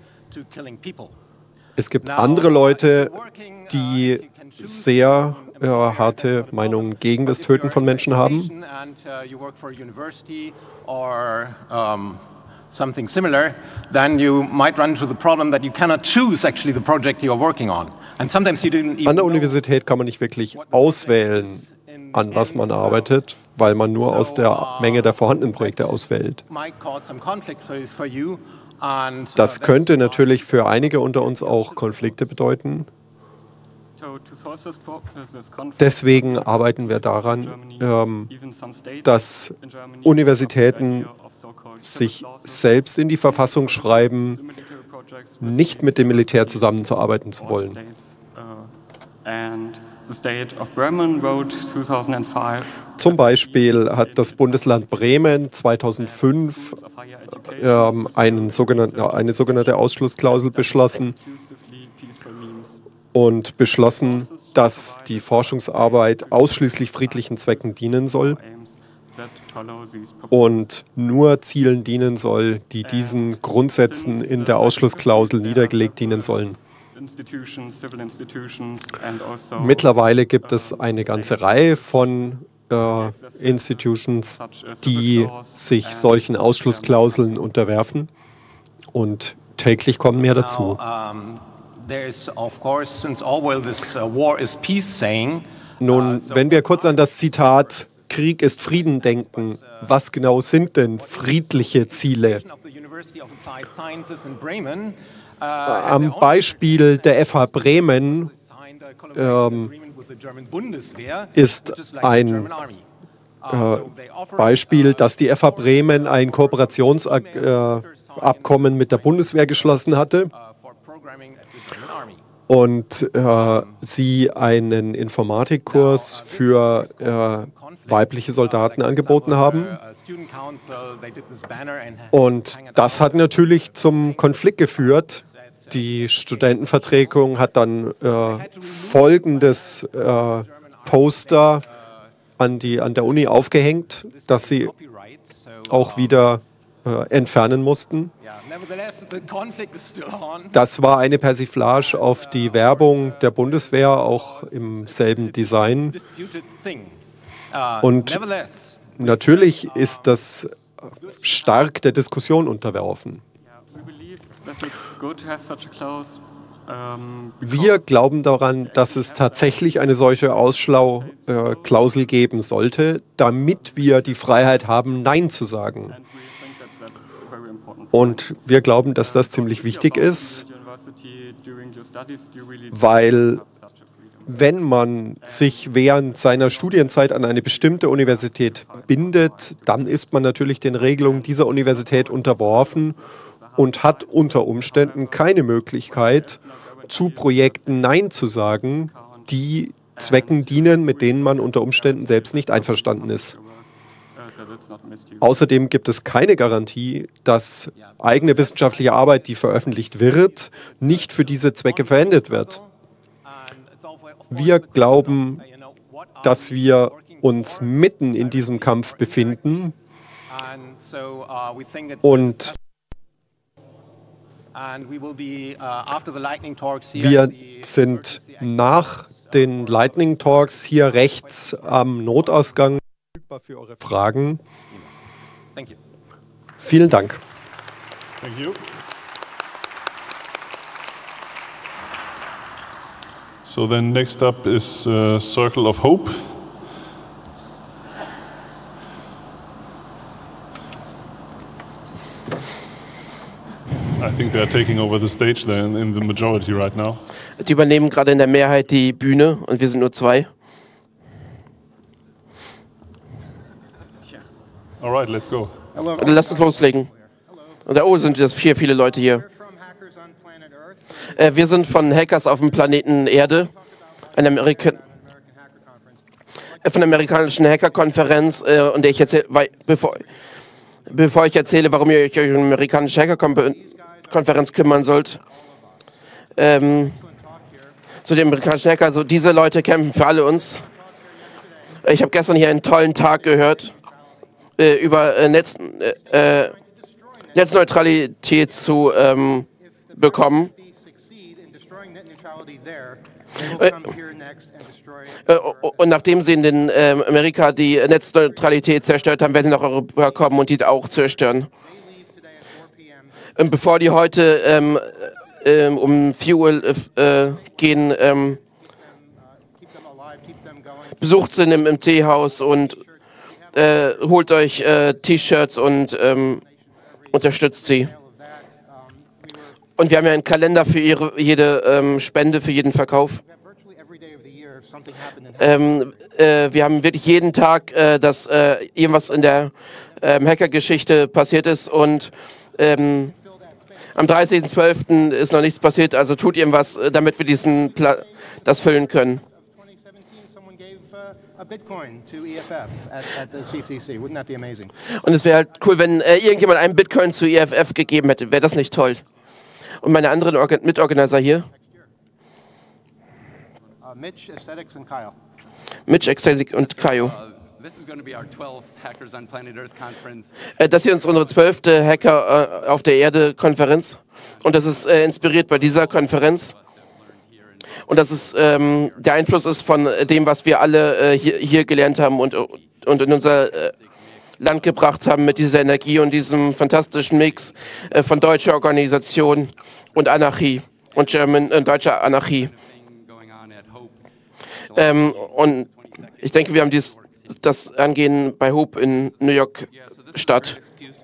Es gibt andere Leute, die sehr ja, harte Meinungen gegen das Töten von Menschen haben. Something similar, then you might run into the problem that you cannot choose actually the project you are working on. And sometimes you didn't even An der Universität kann man nicht wirklich auswählen, an was man arbeitet, weil man nur aus der Menge der vorhandenen Projekte auswählt. Das könnte natürlich für einige unter uns auch Konflikte bedeuten. Deswegen arbeiten wir daran, ähm, dass Universitäten sich selbst in die Verfassung schreiben, nicht mit dem Militär zusammenzuarbeiten zu wollen. Zum Beispiel hat das Bundesland Bremen zweitausendfünf ähm, einen sogenannten, eine sogenannte Ausschlussklausel beschlossen und beschlossen, dass die Forschungsarbeit ausschließlich friedlichen Zwecken dienen soll und nur Zielen dienen soll, die diesen Grundsätzen in der Ausschlussklausel niedergelegt dienen sollen. Mittlerweile gibt es eine ganze Reihe von äh, Institutions, die sich solchen Ausschlussklauseln unterwerfen, und täglich kommen mehr dazu. Nun, wenn wir kurz an das Zitat Krieg ist Frieden denken, was genau sind denn friedliche Ziele? Am Beispiel der F H Bremen ähm, ist ein äh, Beispiel, dass die F H Bremen ein Kooperationsabkommen mit der Bundeswehr geschlossen hatte und äh, sie einen Informatikkurs für äh, weibliche Soldaten angeboten haben. Und das hat natürlich zum Konflikt geführt. Die Studentenvertretung hat dann äh, Folgendes äh, Poster an, die, an der Uni aufgehängt, das sie auch wieder äh, entfernen mussten. Das war eine Persiflage auf die Werbung der Bundeswehr, auch im selben Design. Und natürlich ist das stark der Diskussion unterworfen. Wir glauben daran, dass es tatsächlich eine solche Ausschlau-Klausel geben sollte, damit wir die Freiheit haben, Nein zu sagen. Und wir glauben, dass das ziemlich wichtig ist, weil wenn man sich während seiner Studienzeit an eine bestimmte Universität bindet, dann ist man natürlich den Regelungen dieser Universität unterworfen und hat unter Umständen keine Möglichkeit, zu Projekten Nein zu sagen, die Zwecken dienen, mit denen man unter Umständen selbst nicht einverstanden ist. Außerdem gibt es keine Garantie, dass eigene wissenschaftliche Arbeit, die veröffentlicht wird, nicht für diese Zwecke verwendet wird. Wir glauben, dass wir uns mitten in diesem Kampf befinden und wir sind nach den Lightning Talks hier rechts am Notausgang für eure Fragen. Vielen Dank. Thank you. So then next up is uh, Circle of Hope. I think they are taking over the stage there in, in the majority right now. Die übernehmen gerade in der Mehrheit die Bühne und wir sind nur zwei. Alright, let's go. Also lasst uns loslegen. Und da oben sind jetzt vier, viele Leute hier. Äh, wir sind von Hackers auf dem Planeten Erde, eine Amerika äh, von der amerikanischen Hackerkonferenz. Äh, und ich erzähle, bevor, bevor ich erzähle, warum ihr euch um eine amerikanische Hackerkonferenz kümmern sollt. Ähm, so die amerikanischen Hacker, so diese Leute kämpfen für alle uns. Ich habe gestern hier einen tollen Tag gehört äh, über äh, Netz, äh, Netzneutralität zu ähm, bekommen. Äh, äh, und nachdem sie in den, äh, Amerika die Netzneutralität zerstört haben, werden sie nach Europa kommen und die auch zerstören. Und bevor die heute ähm, äh, um vier Uhr äh, gehen, ähm, besucht sie im, im Teehaus und äh, holt euch äh, T-Shirts und ähm, unterstützt sie. Und wir haben ja einen Kalender für ihre, jede ähm, Spende, für jeden Verkauf. Ähm, äh, wir haben wirklich jeden Tag, äh, dass äh, irgendwas in der ähm, Hacker-Geschichte passiert ist und ähm, am dreißigsten zwölften ist noch nichts passiert, also tut irgendwas, äh, damit wir diesen Pla das füllen können. Und es wäre halt cool, wenn äh, irgendjemand einen Bitcoin zu E F F gegeben hätte. Wäre das nicht toll? Und meine anderen Organ Mitorganiser hier? Uh, Mitch, Aesthetics und Kyle. Mitch, Aesthetics und Kyle. Äh, das hier ist unsere zwölfte Hacker äh, auf der Erde Konferenz. Und das ist äh, inspiriert bei dieser Konferenz. Und das ist, ähm, der Einfluss ist von dem, was wir alle äh, hier, hier gelernt haben und, und in unser äh, Land gebracht haben mit dieser Energie und diesem fantastischen Mix äh, von deutscher Organisation und Anarchie und German, äh, deutscher Anarchie. Ähm, und ich denke, wir haben dies, das Angehen bei Hope in New York statt.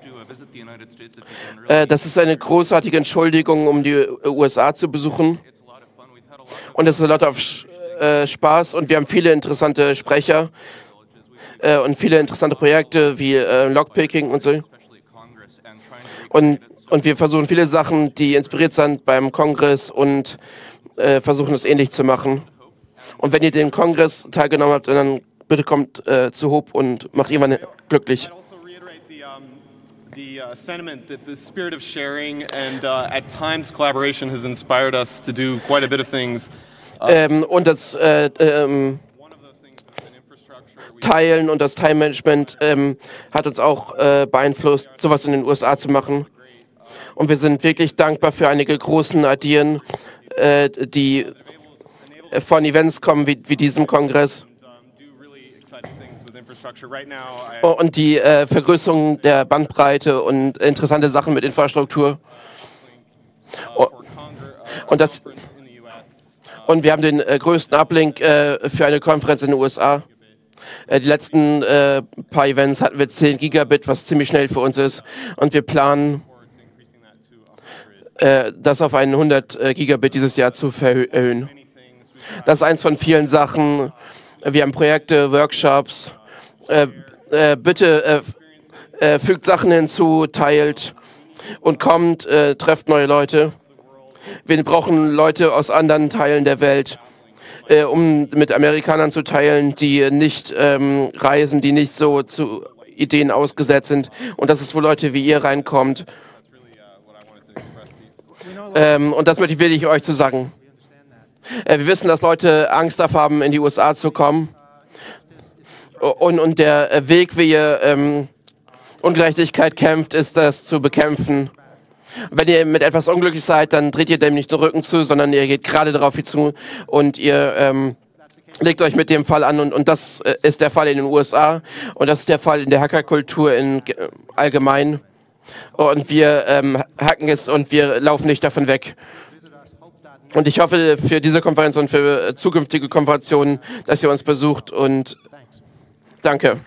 Äh, das ist eine großartige Entschuldigung, um die U S A zu besuchen. Und es ist ein lot of äh, Spaß und wir haben viele interessante Sprecher äh, und viele interessante Projekte wie äh, Lockpicking und so. Und, und wir versuchen viele Sachen, die inspiriert sind beim Kongress und äh, versuchen es ähnlich zu machen. Und wenn ihr den Kongress teilgenommen habt, dann bitte kommt äh, zu Hope und macht jemanden glücklich. The uh, sentiment that the spirit of sharing and uh, at times collaboration has inspired us to do quite a bit of things. Uh, ähm, und das, äh, ähm, teilen und das Time-Management ähm, hat uns auch äh, beeinflusst, sowas in den U S A zu machen. Und wir sind wirklich dankbar für einige großen Ideen, äh, die von Events kommen wie, wie diesem Kongress. Oh, und die äh, Vergrößerung der Bandbreite und interessante Sachen mit Infrastruktur. Oh, und, das, und wir haben den äh, größten Uplink äh, für eine Konferenz in den U S A. Äh, die letzten äh, paar Events hatten wir zehn Gigabit, was ziemlich schnell für uns ist. Und wir planen, äh, das auf hundert Gigabit dieses Jahr zu erhöhen. Das ist eins von vielen Sachen. Wir haben Projekte, Workshops. Äh, äh, bitte äh, äh, fügt Sachen hinzu, teilt und kommt, äh, trefft neue Leute. Wir brauchen Leute aus anderen Teilen der Welt, äh, um mit Amerikanern zu teilen, die nicht ähm, reisen, die nicht so zu Ideen ausgesetzt sind. Und das ist, wo Leute wie ihr reinkommt. Ähm, und das motiviere ich euch zu sagen. Äh, wir wissen, dass Leute Angst davor haben, in die U S A zu kommen. Und, und der Weg, wie ihr ähm, Ungerechtigkeit kämpft, ist das zu bekämpfen. Wenn ihr mit etwas unglücklich seid, dann dreht ihr dem nicht den Rücken zu, sondern ihr geht gerade darauf zu und ihr ähm, legt euch mit dem Fall an. Und, und das ist der Fall in den U S A und das ist der Fall in der Hackerkultur in, äh, allgemein. Und wir ähm, hacken es und wir laufen nicht davon weg. Und ich hoffe für diese Konferenz und für zukünftige Konferenzen, dass ihr uns besucht und danke.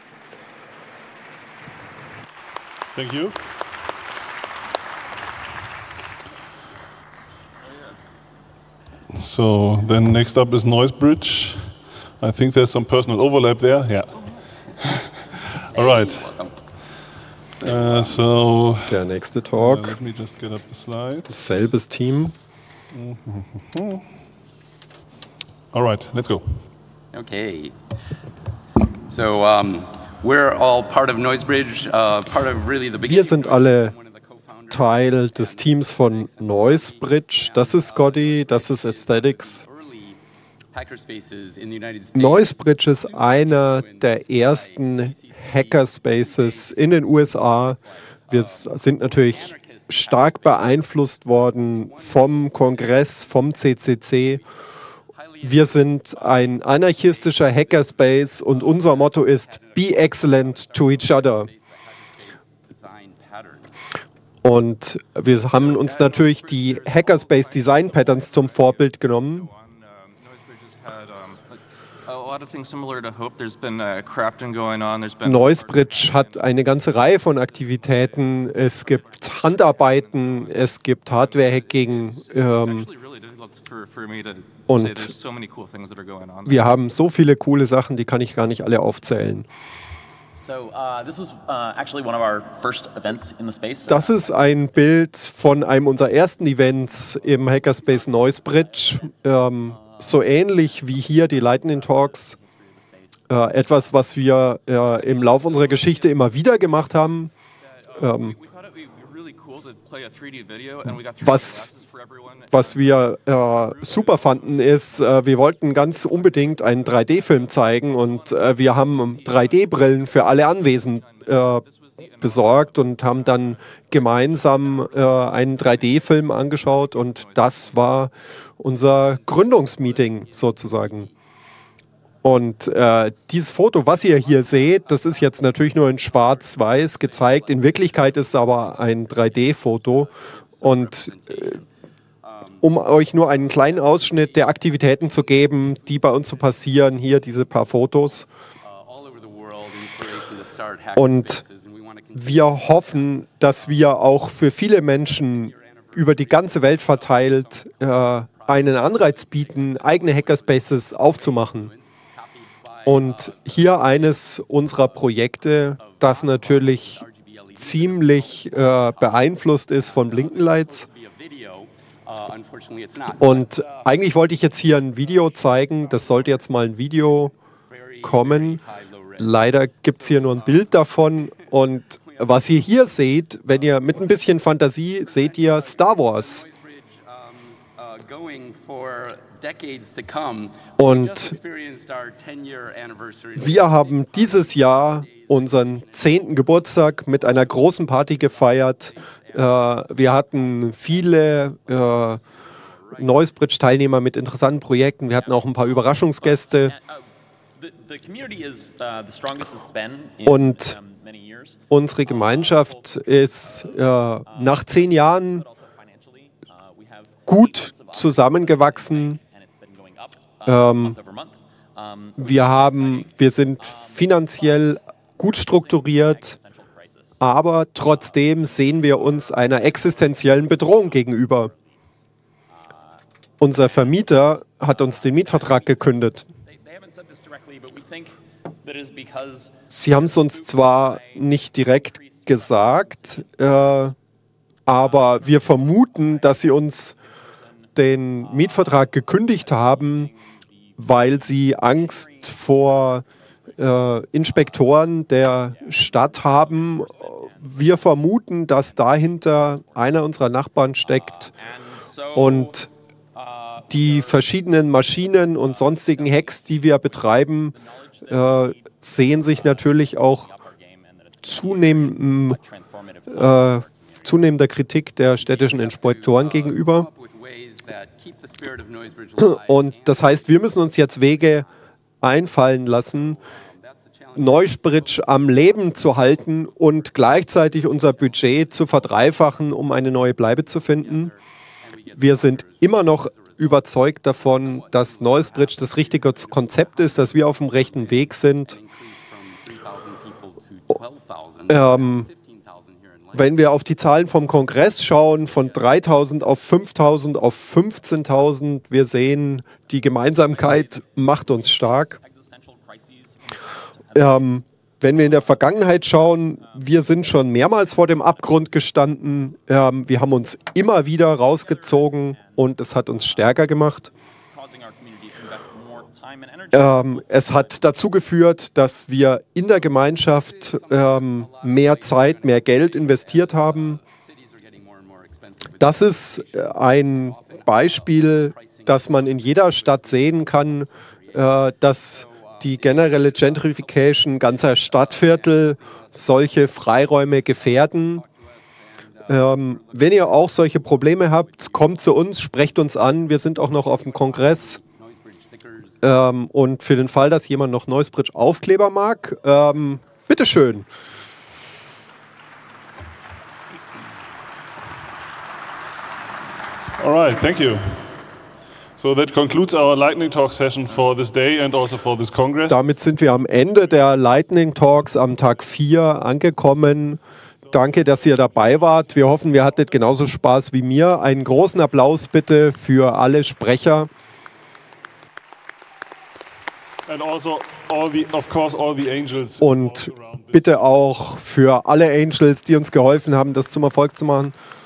Thank you. So then next up is NoiseBridge. I think there's some personal overlap there. Yeah. All right. Uh, so der nächste Talk. Uh, let me just get up the slides. Selbes Team. All right, let's go. Okay. So um, we're all part of NoiseBridge, uh, part of really the Wir sind alle Teil des Teams von NoiseBridge. Das ist Scotty, das ist Aesthetics. NoiseBridge ist einer der ersten Hackerspaces in den U S A. Wir sind natürlich stark beeinflusst worden vom Kongress, vom C C C. Wir sind ein anarchistischer Hackerspace und unser Motto ist Be excellent to each other. Und wir haben uns natürlich die Hackerspace Design Patterns zum Vorbild genommen. NoiseBridge hat eine ganze Reihe von Aktivitäten. Es gibt Handarbeiten, es gibt Hardware-Hacking. Ähm, und wir haben so viele coole Sachen, die kann ich gar nicht alle aufzählen. Das ist ein Bild von einem unserer ersten Events im Hackerspace NoiseBridge. Ähm, so ähnlich wie hier die Lightning Talks. Äh, etwas, was wir äh, im Laufe unserer Geschichte immer wieder gemacht haben. Ähm, was, was wir äh, super fanden, ist, äh, wir wollten ganz unbedingt einen drei D-Film zeigen und äh, wir haben drei D-Brillen für alle Anwesenden äh, besorgt und haben dann gemeinsam äh, einen drei D-Film angeschaut und das war unser Gründungsmeeting sozusagen. Und äh, dieses Foto, was ihr hier seht, das ist jetzt natürlich nur in schwarz-weiß gezeigt. In Wirklichkeit ist es aber ein drei D-Foto. Und äh, um euch nur einen kleinen Ausschnitt der Aktivitäten zu geben, die bei uns so passieren, hier diese paar Fotos. Und wir hoffen, dass wir auch für viele Menschen über die ganze Welt verteilt äh, einen Anreiz bieten, eigene Hackerspaces aufzumachen. Und hier eines unserer Projekte, das natürlich ziemlich äh, beeinflusst ist von Blinkenlights. Und eigentlich wollte ich jetzt hier ein Video zeigen. Das sollte jetzt mal ein Video kommen. Leider gibt es hier nur ein Bild davon. Und was ihr hier seht, wenn ihr mit ein bisschen Fantasie seht ihr Star Wars. Und wir haben dieses Jahr unseren zehnten Geburtstag mit einer großen Party gefeiert. Äh, wir hatten viele äh, Noisebridge-Teilnehmer mit interessanten Projekten. Wir hatten auch ein paar Überraschungsgäste. Und unsere Gemeinschaft ist äh, nach zehn Jahren gut zusammengewachsen. Ähm, wir haben, wir sind finanziell gut strukturiert, aber trotzdem sehen wir uns einer existenziellen Bedrohung gegenüber. Unser Vermieter hat uns den Mietvertrag gekündigt. Sie haben es uns zwar nicht direkt gesagt, äh, aber wir vermuten, dass sie uns den Mietvertrag gekündigt haben, weil sie Angst vor äh, Inspektoren der Stadt haben. Wir vermuten, dass dahinter einer unserer Nachbarn steckt und die verschiedenen Maschinen und sonstigen Hacks, die wir betreiben, äh, sehen sich natürlich auch zunehmend, äh, zunehmender Kritik der städtischen Inspektoren gegenüber. Und das heißt, wir müssen uns jetzt Wege einfallen lassen, Noisebridge am Leben zu halten und gleichzeitig unser Budget zu verdreifachen, um eine neue Bleibe zu finden. Wir sind immer noch überzeugt davon, dass Noisebridge das richtige Konzept ist, dass wir auf dem rechten Weg sind. Ähm, wenn wir auf die Zahlen vom Kongress schauen, von dreitausend auf fünftausend auf fünfzehntausend, wir sehen, die Gemeinsamkeit macht uns stark. Ähm, wenn wir in der Vergangenheit schauen, wir sind schon mehrmals vor dem Abgrund gestanden. Ähm, wir haben uns immer wieder rausgezogen und es hat uns stärker gemacht. Ähm, es hat dazu geführt, dass wir in der Gemeinschaft ähm, mehr Zeit, mehr Geld investiert haben. Das ist ein Beispiel, das man in jeder Stadt sehen kann, äh, dass die generelle Gentrification ganzer Stadtviertel solche Freiräume gefährden. Ähm, wenn ihr auch solche Probleme habt, kommt zu uns, sprecht uns an. Wir sind auch noch auf dem Kongress. Ähm, und für den Fall, dass jemand noch Noisebridge Aufkleber mag, ähm, bitteschön. All right, thank you. So that concludes our Lightning Talk session for this day and also for this Congress. Damit sind wir am Ende der Lightning Talks am Tag vier angekommen. Danke, dass ihr dabei wart. Wir hoffen, ihr hattet genauso Spaß wie mir. Einen großen Applaus bitte für alle Sprecher. And also all the, of course, all the angels. Und bitte auch für alle Angels, die uns geholfen haben, das zum Erfolg zu machen.